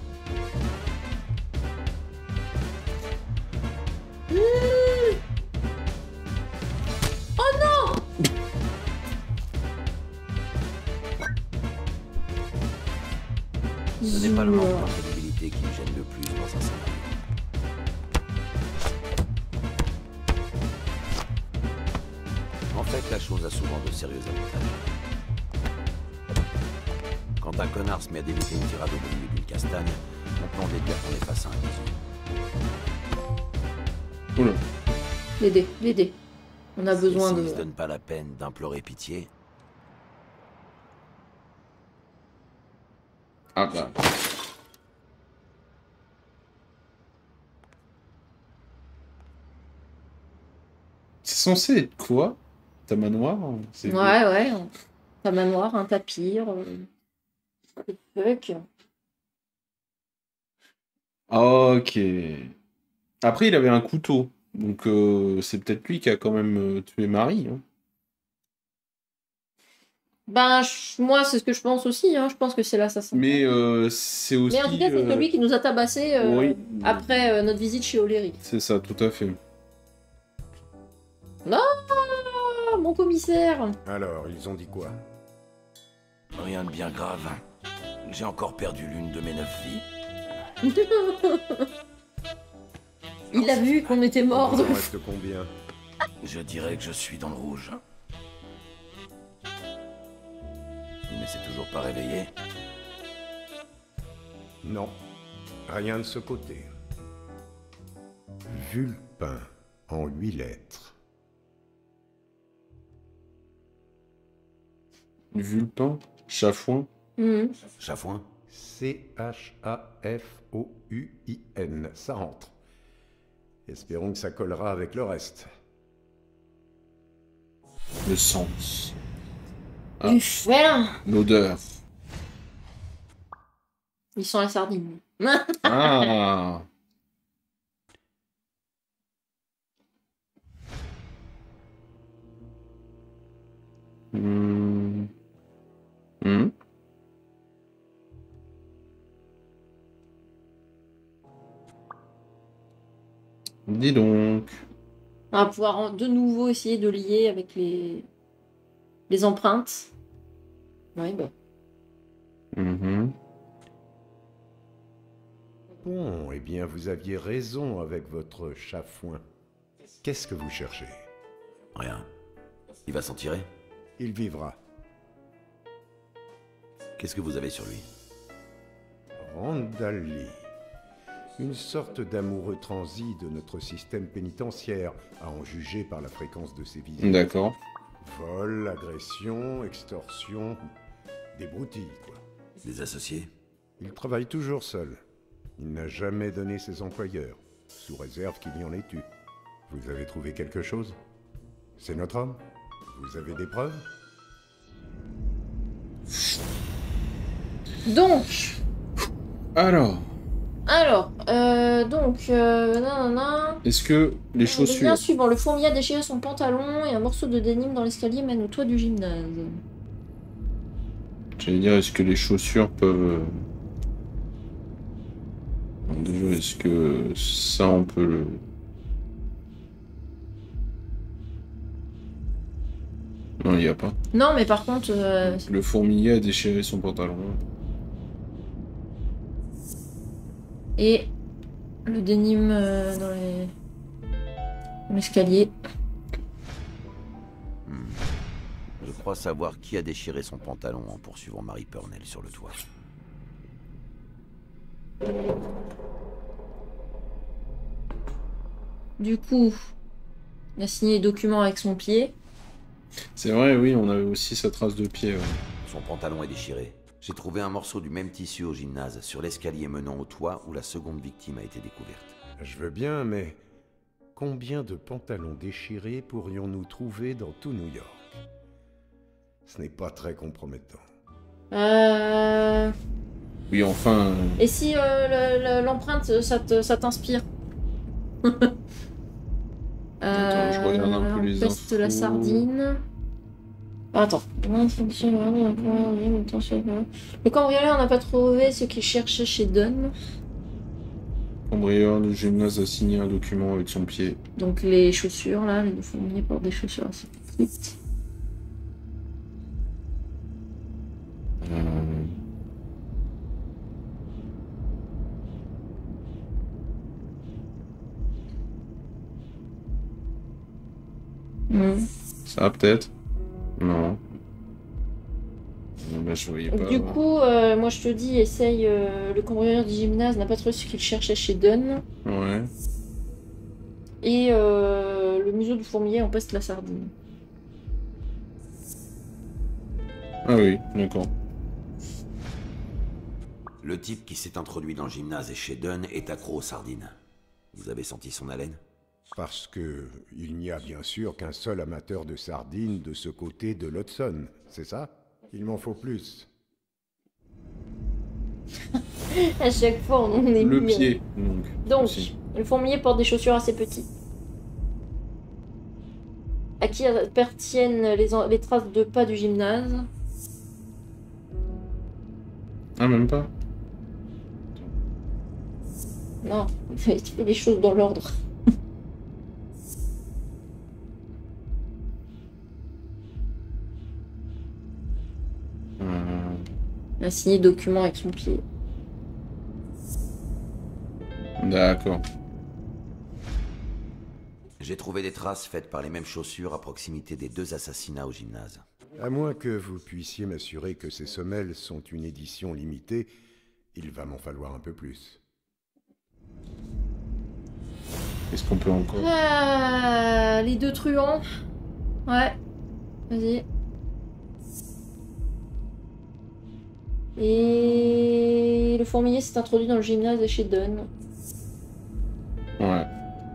Oh non. Ce n'est pas le manque d'incrédibilité qui me gêne le plus dans un scénario. En fait, la chose a souvent de sérieux avantages. Quand un connard se met à débuter une tirade au milieu d'une castagne, on peut en déduire qu'on est face à un bisou. Oula. L'aider. On a besoin S'il de... ne se donne pas la peine d'implorer pitié, Ah bah... C'est censé être quoi? Ta manoir? C'est- Ouais. Un manoir, un tapis. Fuck. Ok. Après, il avait un couteau. Donc, c'est peut-être lui qui a quand même tué Marie. Hein. Ben, moi, c'est ce que je pense aussi. Hein. Je pense que c'est l'assassin. Mais c'est aussi... Mais en tout cas, c'est celui qui nous a tabassé Oui. après notre visite chez O'Leary. C'est ça, tout à fait. Non, mon commissaire. Alors, ils ont dit quoi? rien de bien grave. J'ai encore perdu l'une de mes 9 vies. Il a vu qu'on était mort. Il en reste combien? Je dirais que je suis dans le rouge. Il ne s'est toujours pas réveillé. Non, rien de ce côté. Vulpin, en 8 lettres. Vulpin, chafouin. Mhm. Chafouin? C-H-A-F-O-U-I-N. Ça rentre. Espérons que ça collera avec le reste. Le sens. Ah. Voilà. L'odeur. Ils sont la sardine. Ah. Hmm. Hmm. Dis donc. On va pouvoir de nouveau essayer de lier avec les empreintes. Ouais, bah. Mhm. Bon, eh bien, vous aviez raison avec votre chafouin. Qu'est-ce que vous cherchez? Rien. Il va s'en tirer? Il vivra. Qu'est-ce que vous avez sur lui? Randall Lee. Une sorte d'amoureux transi de notre système pénitentiaire, à en juger par la fréquence de ses visites. D'accord. Vol, agression, extorsion, des broutilles, quoi. Des associés? Il travaille toujours seul. Il n'a jamais donné ses employeurs, sous réserve qu'il y en ait eu. Vous avez trouvé quelque chose? C'est notre homme? Vous avez des preuves? Donc, Alors, nanana. est-ce que les Les chaussures... liens suivants. Le fourmilier a déchiré son pantalon et un morceau de dénime dans l'escalier mène au toit du gymnase. J'allais dire, est-ce que les chaussures peuvent... Déjà, est-ce que ça, on peut le... Non, il n'y a pas. Non, mais par contre... Le fourmilier a déchiré son pantalon. Et le dénime dans l'escalier. Je crois savoir qui a déchiré son pantalon en poursuivant Mary Purnell sur le toit. Du coup, il a signé les documents avec son pied. C'est vrai, oui, on avait aussi sa trace de pied. Ouais. Son pantalon est déchiré. J'ai trouvé un morceau du même tissu au gymnase, sur l'escalier menant au toit où la seconde victime a été découverte. Je veux bien, mais combien de pantalons déchirés pourrions-nous trouver dans tout New York? Ce n'est pas très compromettant. Oui, enfin... Et si l'empreinte, ça t'inspire? Attends, je regarde un peu les Peste infos. la sardine. Attends. Le cambrioleur n'a pas trouvé ce qu'il cherchait chez Dunn. Cambrioleur, le gymnase a signé un document avec son pied. Donc les chaussures, là, les fourmiliers portent des chaussures assez petites. Ça, peut-être. Non. Bah, je voyais pas. Du coup, moi je te dis, essaye. Le cambrioleur du gymnase n'a pas trouvé ce qu'il cherchait chez Dunn. Ouais. Et le museau du fourmilier en peste la sardine. Ah oui, d'accord. Le type qui s'est introduit dans le gymnase et chez Dunn est accro aux sardines. Vous avez senti son haleine? Parce que il n'y a bien sûr qu'un seul amateur de sardines de ce côté de l'Hudson, c'est ça? Il m'en faut plus. À chaque fois, on en est Le mis, pied, Donc, aussi. le fourmilier porte des chaussures assez petites. À qui appartiennent les traces de pas du gymnase? Ah, même pas. Non, tu fais les choses dans l'ordre. Il a signé document avec son pied. D'accord. J'ai trouvé des traces faites par les mêmes chaussures à proximité des 2 assassinats au gymnase. À moins que vous puissiez m'assurer que ces semelles sont une édition limitée, il va m'en falloir un peu plus. Est-ce qu'on peut encore... Ah, les 2 truands. Ouais. Vas-y. Et le fourmilier s'est introduit dans le gymnase de chez Dunn. Ouais.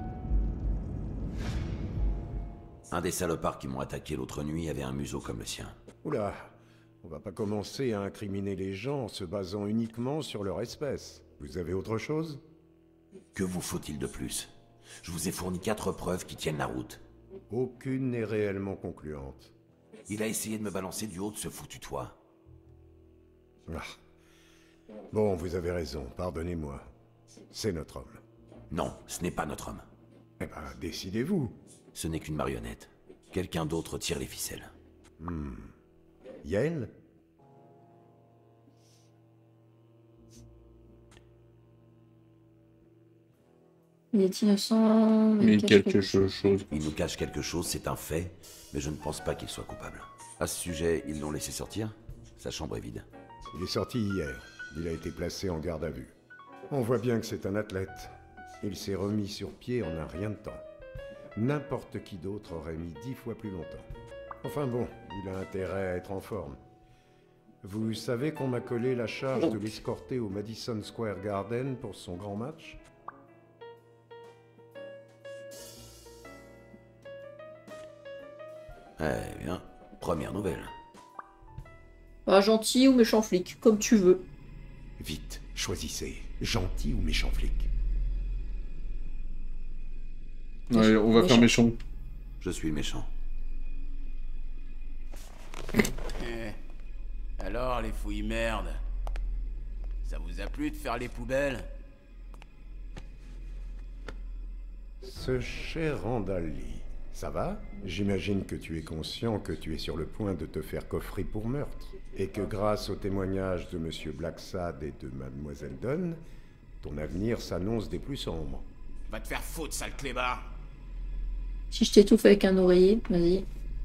Un des salopards qui m'ont attaqué l'autre nuit avait un museau comme le sien. Oula, on va pas commencer à incriminer les gens en se basant uniquement sur leur espèce. Vous avez autre chose? Que vous faut-il de plus? Je vous ai fourni 4 preuves qui tiennent la route. Aucune n'est réellement concluante. Il a essayé de me balancer du haut de ce foutu toit. Ah. Bon, vous avez raison, pardonnez-moi. C'est notre homme. Non, ce n'est pas notre homme. Eh ben, décidez-vous. Ce n'est qu'une marionnette. Quelqu'un d'autre tire les ficelles. Yale? Il est innocent. Mais quelque chose. Il nous cache quelque chose, c'est un fait, mais je ne pense pas qu'il soit coupable. À ce sujet, ils l'ont laissé sortir? Sa chambre est vide. Il est sorti hier. Il a été placé en garde à vue. On voit bien que c'est un athlète. Il s'est remis sur pied en un rien de temps. N'importe qui d'autre aurait mis 10 fois plus longtemps. Enfin bon, il a intérêt à être en forme. Vous savez qu'on m'a collé la charge de l'escorter au Madison Square Garden pour son grand match? Eh bien, première nouvelle. Ah, gentil ou méchant flic, comme tu veux. Vite, choisissez. Gentil ou méchant flic? Ouais, on va faire méchant. Je suis le méchant. Alors, les fouilles merde. Ça vous a plu de faire les poubelles? Ce cher Randall Lee, ça va? J'imagine que tu es conscient que tu es sur le point de te faire coffrer pour meurtre, et que grâce au témoignage de Monsieur Blacksad et de Mademoiselle Dunn, ton avenir s'annonce des plus sombres. Va te faire foutre, sale clébard! Si je t'étouffe avec un oreiller, vas-y.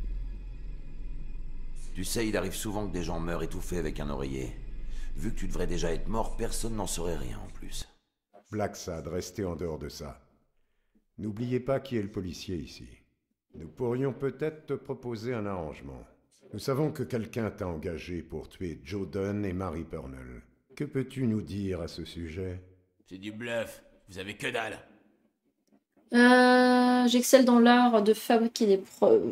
Tu sais, il arrive souvent que des gens meurent étouffés avec un oreiller. Vu que tu devrais déjà être mort, personne n'en saurait rien en plus. Blacksad, restez en dehors de ça. N'oubliez pas qui est le policier ici. Nous pourrions peut-être te proposer un arrangement. Nous savons que quelqu'un t'a engagé pour tuer Joe Dunn et Mary Purnell. Que peux-tu nous dire à ce sujet? C'est du bluff, vous avez que dalle. J'excelle dans l'art de fabriquer des preuves.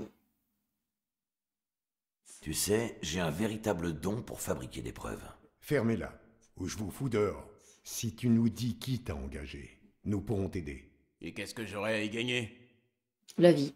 Tu sais, j'ai un véritable don pour fabriquer des preuves. Fermez-la, ou je vous fous dehors. Si tu nous dis qui t'a engagé, nous pourrons t'aider. Et qu'est-ce que j'aurais à y gagner? La vie.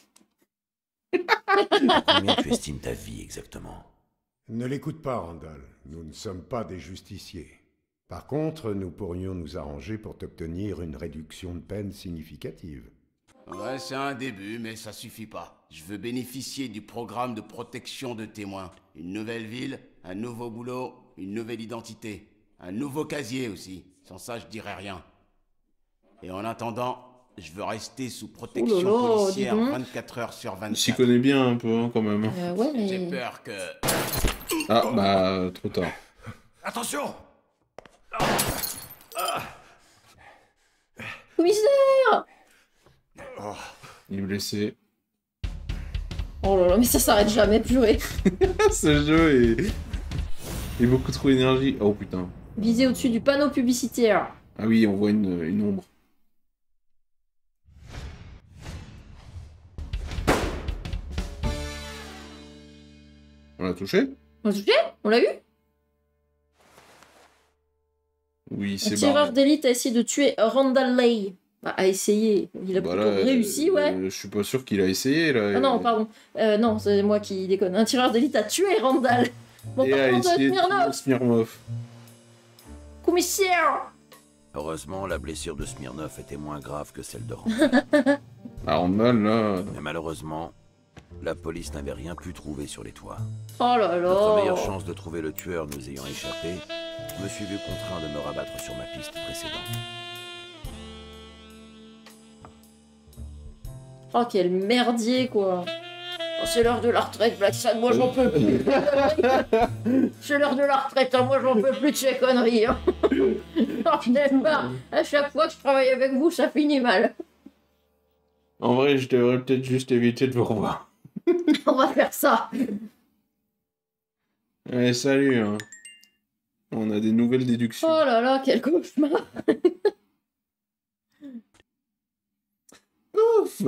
Combien tu estimes ta vie exactement? Ne l'écoute pas, Randall. Nous ne sommes pas des justiciers. Par contre, nous pourrions nous arranger pour t'obtenir une réduction de peine significative. Ouais, c'est un début, mais ça suffit pas. Je veux bénéficier du programme de protection de témoins. Une nouvelle ville, un nouveau boulot, une nouvelle identité. Un nouveau casier aussi. Sans ça, je dirais rien. Et en attendant, je veux rester sous protection policière 24 heures sur 24. Il s'y connaît bien un peu, hein, quand même. Ouais, mais... J'ai peur que... Ah, bah, trop tard. Attention! Commissaire! Il est blessé. Oh là là, mais ça s'arrête jamais, purée. Ce jeu est beaucoup trop énergie. Oh putain. Visez au-dessus du panneau publicitaire. Ah oui, on voit une ombre. On l'a touché? On l'a touché? On l'a eu? Oui, Un c'est tireur barré. d'élite a essayé de tuer Randall Lay. Bah, a essayé. Il a Bah plutôt là, réussi, ouais. Je suis pas sûr qu'il a essayé, là. Ah non, pardon. Non, c'est moi qui déconne. Un tireur d'élite a tué Randall. Bon, Et par a contre, essayé de tuer Smirnov. Smirnov. Commissaire! Heureusement, la blessure de Smirnov était moins grave que celle de Randall. Ah, Randall, là... Mais malheureusement, la police n'avait rien pu trouver sur les toits. Oh là Notre meilleure là! chance de trouver le tueur nous ayant échappé, je me suis vu contraint de me rabattre sur ma piste précédente. Oh, quel merdier, quoi! Oh, c'est l'heure de la retraite, Blacksad, moi j'en peux plus! C'est l'heure de la retraite, hein, moi j'en peux plus de ces conneries! Hein. Oh, je n'aime pas! À chaque fois que je travaille avec vous, ça finit mal! En vrai, je devrais peut-être juste éviter de vous revoir. On va faire ça! Allez, salut, hein. On a des nouvelles déductions. Oh là là, quel cauchemar! Ouf!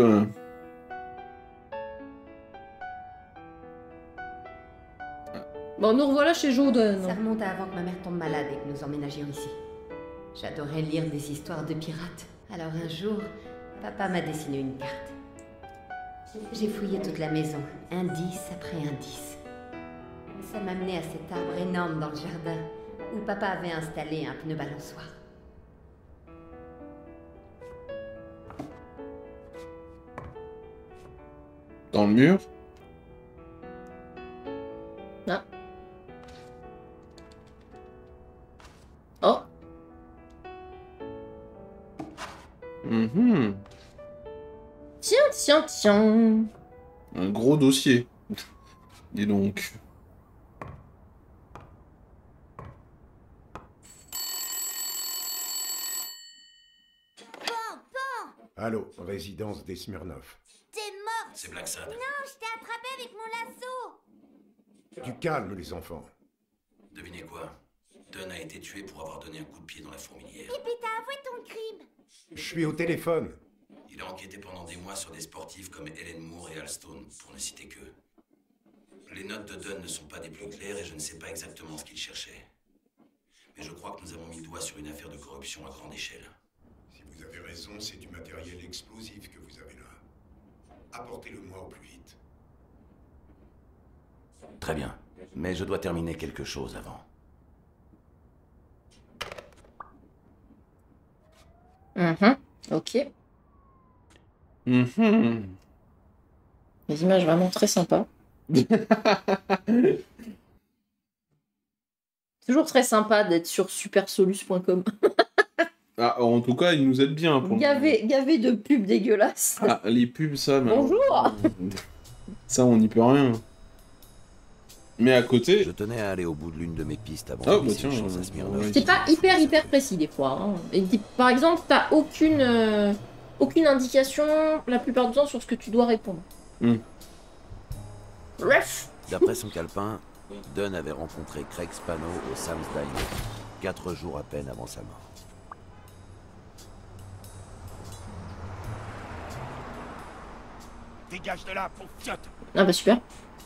Bon, nous revoilà chez Jordan. Ça remonte à avant que ma mère tombe malade et que nous emménagions ici. J'adorais lire des histoires de pirates. Alors un jour, papa m'a dessiné une carte. J'ai fouillé toute la maison, indice après indice. Ça m'a amené à cet arbre énorme dans le jardin, où papa avait installé un pneu balançoire. Dans le mur? Ah. Oh! Mhm. Tiens, tiens, tiens! Un gros dossier. Dis donc. Allô, résidence des Smirnov. T'es morte. C'est Black Sad. Non, je t'ai attrapé avec mon lasso. Du calme, les enfants. Devinez quoi? Dunn a été tué pour avoir donné un coup de pied dans la fourmilière. Et puis t'as avoué ton crime. Je suis au téléphone. Il a enquêté pendant des mois sur des sportifs comme Helen Moore et Al Stone, pour ne citer qu'eux. Les notes de Dunn ne sont pas des plus claires et je ne sais pas exactement ce qu'il cherchait. Mais je crois que nous avons mis le doigt sur une affaire de corruption à grande échelle. Si vous avez raison, c'est du matériel explosif que vous avez là. Apportez-le-moi au plus vite. Très bien, mais je dois terminer quelque chose avant. Ok. Mhm. Les images vraiment très sympas. Toujours très sympa d'être sur supersolus.com. Ah, en tout cas, il nous aide bien. Pour Gavé de pubs dégueulasses. Ah, les pubs, ça... Bonjour. Ça, on n'y peut rien. Mais à côté... Je tenais à aller au bout de l'une de mes pistes avant Oh, de bah laisser tiens, une chance à Smirnov. ouais. C'est pas hyper précis des fois. Hein. Et par exemple, t'as aucune indication la plupart du temps sur ce que tu dois répondre. Bref. D'après son calepin, Dunn avait rencontré Craig Spano au Sam's Diner, 4 jours à peine avant sa mort. Dégage de là, pauvre fiotte. Ah bah super.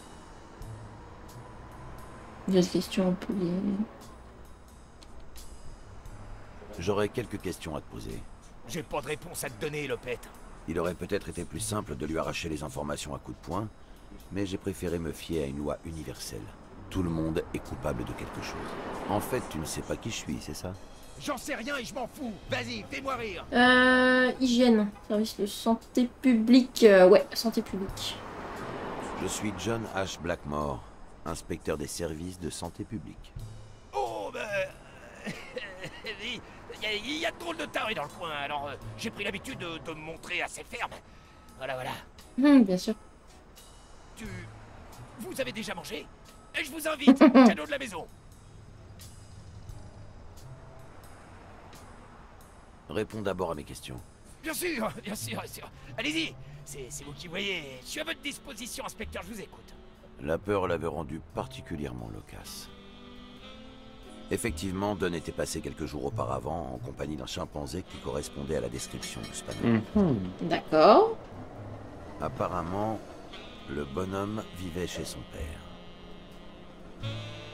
Des questions un peu liées. J'aurais quelques questions à te poser. J'ai pas de réponse à te donner, Lopette. Il aurait peut-être été plus simple de lui arracher les informations à coups de poing, mais j'ai préféré me fier à une loi universelle. Tout le monde est coupable de quelque chose. En fait, tu ne sais pas qui je suis, c'est ça? J'en sais rien et je m'en fous. Vas-y, fais-moi rire. Hygiène, service de santé publique. Ouais, santé publique. Je suis John H. Blackmore, inspecteur des services de santé publique. Oh, ben... Il y a de drôles de tarés dans le coin, alors j'ai pris l'habitude de me montrer assez ferme. Voilà. Bien sûr. Vous avez déjà mangé? Et je vous invite, cadeau de la maison. Réponds d'abord à mes questions. Bien sûr. Allez-y, c'est vous qui voyez. Je suis à votre disposition, inspecteur, je vous écoute. La peur l'avait rendu particulièrement loquace. Effectivement, Dunn était passé quelques jours auparavant en compagnie d'un chimpanzé qui correspondait à la description de Spano. D'accord. Apparemment, le bonhomme vivait chez son père.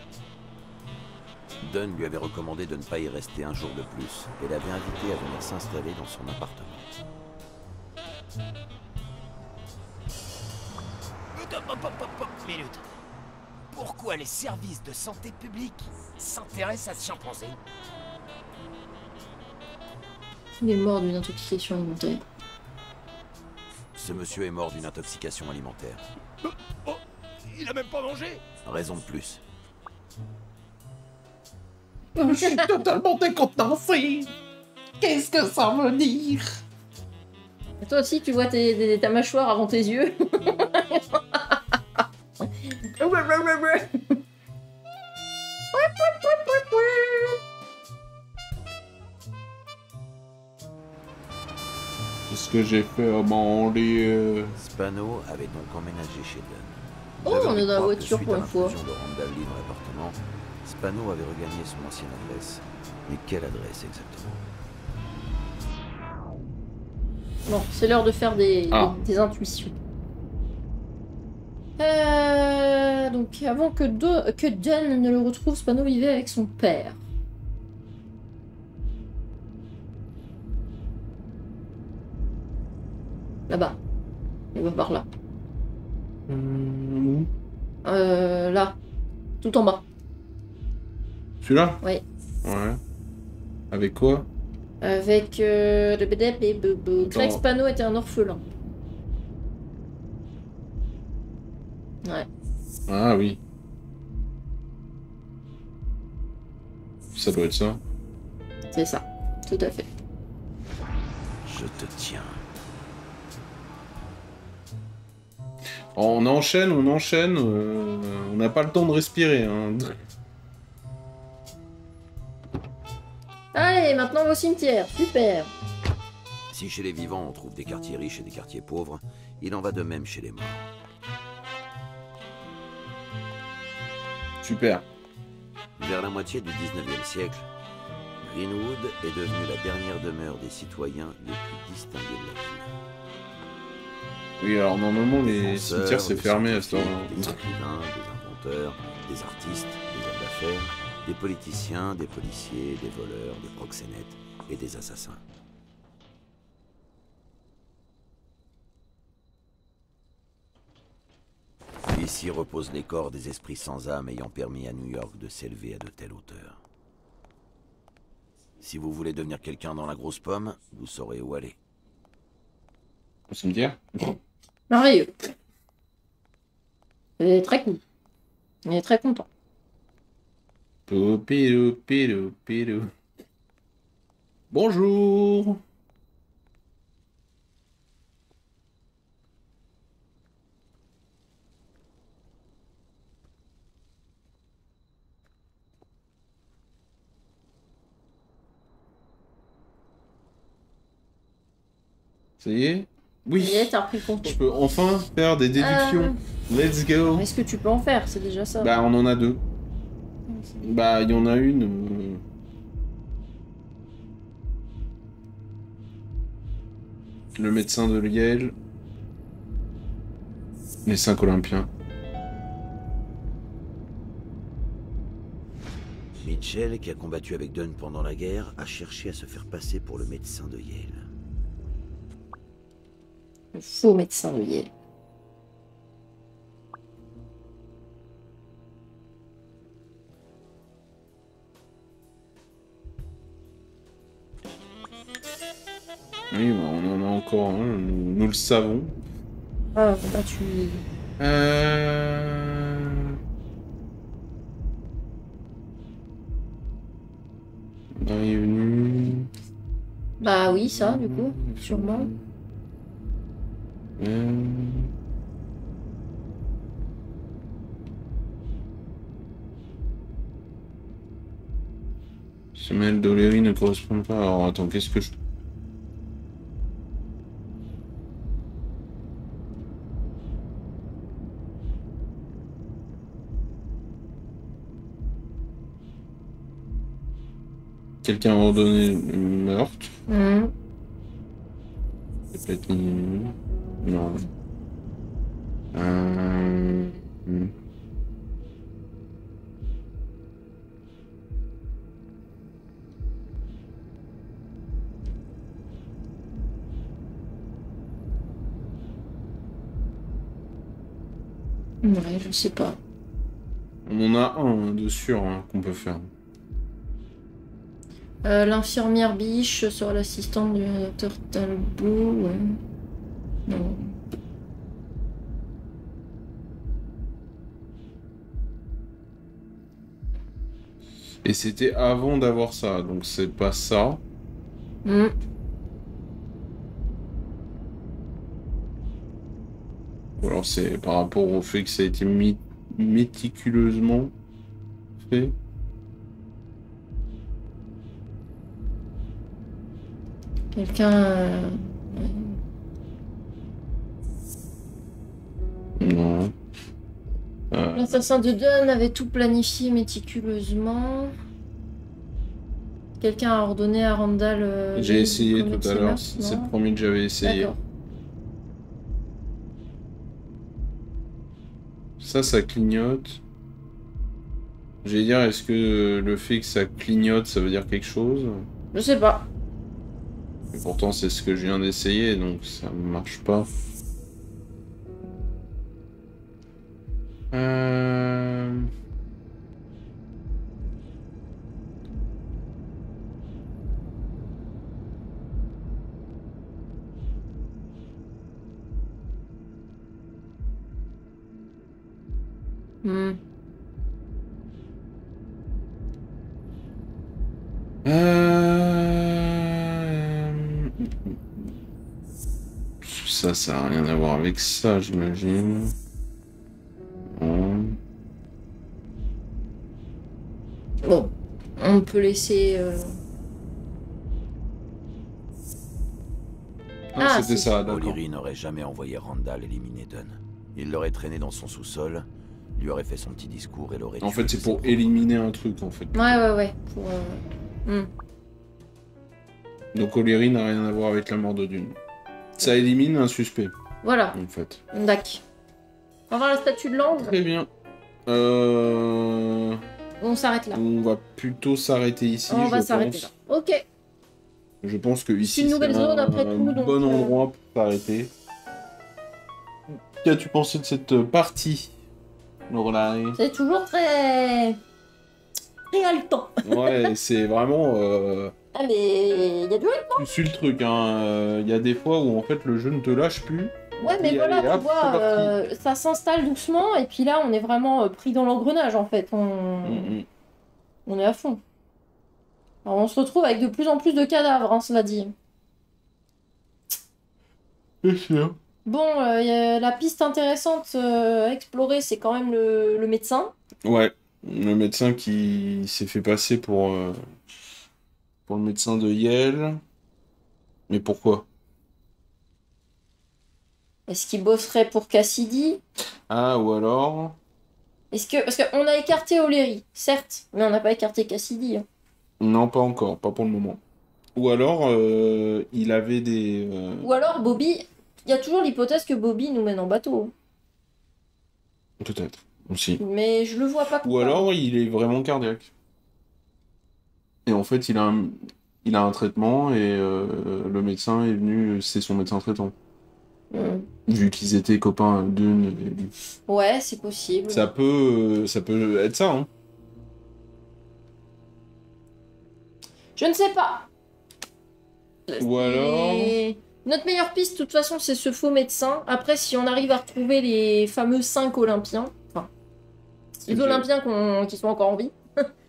Dunn lui avait recommandé de ne pas y rester un jour de plus et l'avait invité à venir s'installer dans son appartement. Minute. Pourquoi les services de santé publique s'intéressent à ce chimpanzé? Il est mort d'une intoxication alimentaire. Ce monsieur est mort d'une intoxication alimentaire. Oh, il a même pas mangé? Raison de plus. Je suis totalement décontenancé. Qu'est-ce que ça veut dire? Et toi aussi, tu vois ta mâchoire avant tes yeux. Qu'est-ce que j'ai fait à manger? Spano avait donc emménagé chez Dunn. Oh, J'avais on envie est de dans la croire que voiture suite pour à une fois. l'intrusion de Randall Lee dans l'appartement, Spano avait regagné son ancienne adresse. Mais quelle adresse exactement? Bon, c'est l'heure de faire des intuitions. Donc, avant que Dunn ne le retrouve, Spano vivait avec son père. Là-bas. Il va par là. Où? Là. Tout en bas. Celui-là? Oui. Ouais. Avec quoi? Avec Craig Spano était un orphelin. Ouais. Ah oui. Ça doit être ça. C'est ça. Tout à fait. Je te tiens. On enchaîne. On n'a pas le temps de respirer. Hein. Allez, maintenant au cimetière. Super. Si chez les vivants on trouve des quartiers riches et des quartiers pauvres, il en va de même chez les morts. Super. Vers la moitié du 19e siècle, Greenwood est devenue la dernière demeure des citoyens les plus distingués de la ville. Oui, alors normalement, les Penseurs, cimetières, c'est des fermé à ce scientifiques, temps-là. Des écrivains, des inventeurs, des artistes, des hommes d'affaires, des politiciens, des policiers, des voleurs, des proxénètes et des assassins. Ici reposent les corps des esprits sans âme ayant permis à New York de s'élever à de telles hauteurs. Si vous voulez devenir quelqu'un dans la grosse pomme, vous saurez où aller. Au cimetière? Merveilleux. C'est très cool. Il est très content. Poupidou, pidou, pidou. Bonjour. Ça y est? Oui. Ça y est, t'as repris le contrôle. Je peux enfin faire des déductions. Let's go. Est-ce que tu peux en faire? C'est déjà ça. Bah, on en a deux. Bah, il y en a une. Le médecin de Yale. Les 5 Olympiens. Mitchell, qui a combattu avec Dunn pendant la guerre, a cherché à se faire passer pour le médecin de Yale. Le faux médecin de Yale. Oui, bah, on en a encore un, nous le savons. Ah, bah tu... On est venu... Bah oui, ça, du coup, sûrement. Semelle d'Oléry ne correspond pas. Alors attends, qu'est-ce que je... Quelqu'un a ordonné le meurtre. C'est peut-être une... Non. Ouais, je sais pas. On en a un de sûr hein, qu'on peut faire. L'infirmière Biche sera l'assistante du docteur Talbot. Ouais. Non. Et c'était avant d'avoir ça, donc c'est pas ça. Ou alors c'est par rapport au fait que ça a été méticuleusement fait. Quelqu'un... Non. L'assassin de Dunn avait tout planifié méticuleusement. Quelqu'un a ordonné à Randall... J'ai essayé tout à l'heure, c'est le premier que j'avais essayé. D'accord. Ça clignote. J'allais dire, est-ce que le fait que ça clignote, ça veut dire quelque chose? Je sais pas. Et pourtant, c'est ce que je viens d'essayer, donc ça marche pas. Ça a rien à voir avec ça, j'imagine. Bon, on peut laisser... Ah, c'était si. ça, d'accord. O'Leary n'aurait jamais envoyé Randall éliminer Dunn. Il l'aurait traîné dans son sous-sol, lui aurait fait son petit discours et l'aurait En tué fait, c'est de pour ses éliminer un truc, en fait. Ouais. Pour, Donc O'Leary n'a rien à voir avec la mort de Dune. Ça élimine un suspect, Voilà, en fait. d'accord. On va voir la statue de l'ange. Très bien. On s'arrête là. On va plutôt s'arrêter ici, On va je s'arrêter pense. là. Ok. Je pense que ici, une nouvelle zone, après un tout, donc, bon endroit pour s'arrêter. Qu'as-tu pensé de cette partie, Lorelai? C'est toujours très haletant. Ouais, c'est vraiment... Ah mais il y a du rythme. Tu suis le truc, hein. Il y a des fois où, en fait, le jeu ne te lâche plus. Ouais, mais Et voilà, allez, tu hop, vois, c'est parti. ça s'installe doucement, et puis là, on est vraiment pris dans l'engrenage, en fait. On est à fond. Alors, on se retrouve avec de plus en plus de cadavres, hein, cela dit. C'est sûr. Bon, la piste intéressante à explorer, c'est quand même le médecin. Ouais, le médecin qui s'est fait passer pour le médecin de Yale. Mais pourquoi? Est-ce qu'il bosserait pour Cassidy? Ah, ou alors... Parce qu'on a écarté O'Leary, certes, mais on n'a pas écarté Cassidy. Hein. Non, pas encore, pas pour le moment. Ou alors, il avait des... Ou alors Bobby, il y a toujours l'hypothèse que Bobby nous mène en bateau. Peut-être, aussi. Mais je le vois pas Ou coupable. alors, il est vraiment cardiaque. Et en fait, il a un traitement, et le médecin est venu... C'est son médecin traitant. Vu qu'ils étaient copains d'une... Ouais, c'est possible. Ça peut être ça, hein. Je ne sais pas. Ou alors... Notre meilleure piste, de toute façon, c'est ce faux médecin. Après, si on arrive à retrouver les fameux 5 Olympiens, enfin, les Ok. Olympiens qui sont encore en vie,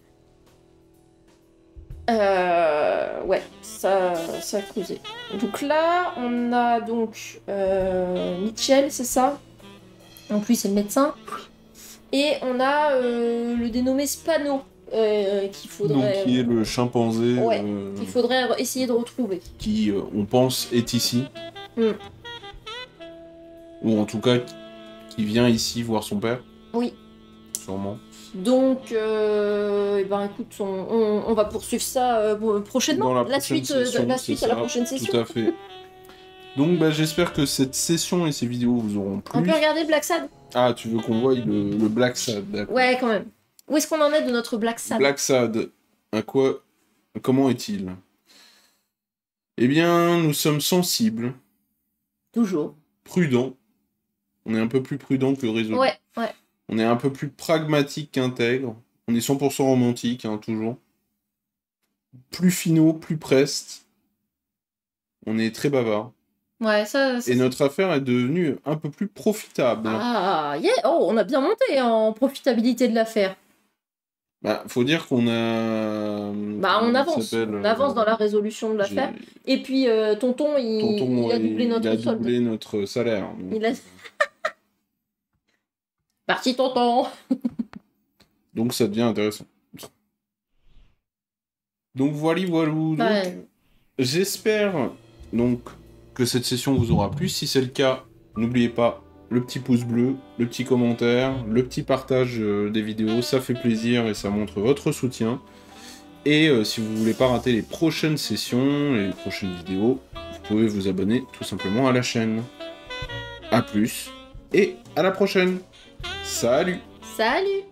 ouais, ça a creusé. Donc là, on a donc Mitchell, c'est ça? Donc lui, c'est le médecin. Et on a le dénommé Spano, qu'il faudrait... Donc, qui est le chimpanzé Ouais, qu'il faudrait essayer de retrouver. qui, on pense, est ici. Mm. Ou en tout cas, qui vient ici voir son père. Oui. Sûrement. Donc, ben écoute, on va poursuivre ça prochainement. Dans la prochaine session, la c'est suite à la ça, prochaine session. Tout à fait. Donc, bah, j'espère que cette session et ces vidéos vous auront plu. On peut regarder Black Sad? Ah, tu veux qu'on voie le Black Sad, d'accord. Ouais, quand même. Où est-ce qu'on en est de notre Black Sad? Black Sad, comment est-il? Eh bien, nous sommes sensibles, Toujours. prudents. On est un peu plus prudent que résolus. Ouais. On est un peu plus pragmatique qu'intègre. On est 100% romantique, hein, toujours. Plus finaux, plus preste. On est très bavard. Ouais, ça... Et notre affaire est devenue un peu plus profitable. Ah, yeah. Oh, on a bien monté en profitabilité de l'affaire. Bah, faut dire qu'on a... Bah, on avance. On avance dans la résolution de l'affaire. Et puis, tonton, il a doublé notre solde. Il a doublé notre salaire. Donc... Il a... Parti, tonton. Donc ça devient intéressant. Donc voilà. Donc, Ouais. j'espère donc que cette session vous aura plu. Si c'est le cas, n'oubliez pas le petit pouce bleu, le petit commentaire, le petit partage des vidéos. Ça fait plaisir et ça montre votre soutien. Et si vous voulez pas rater les prochaines sessions, les prochaines vidéos, vous pouvez vous abonner tout simplement à la chaîne. A plus et à la prochaine. Salut! Salut!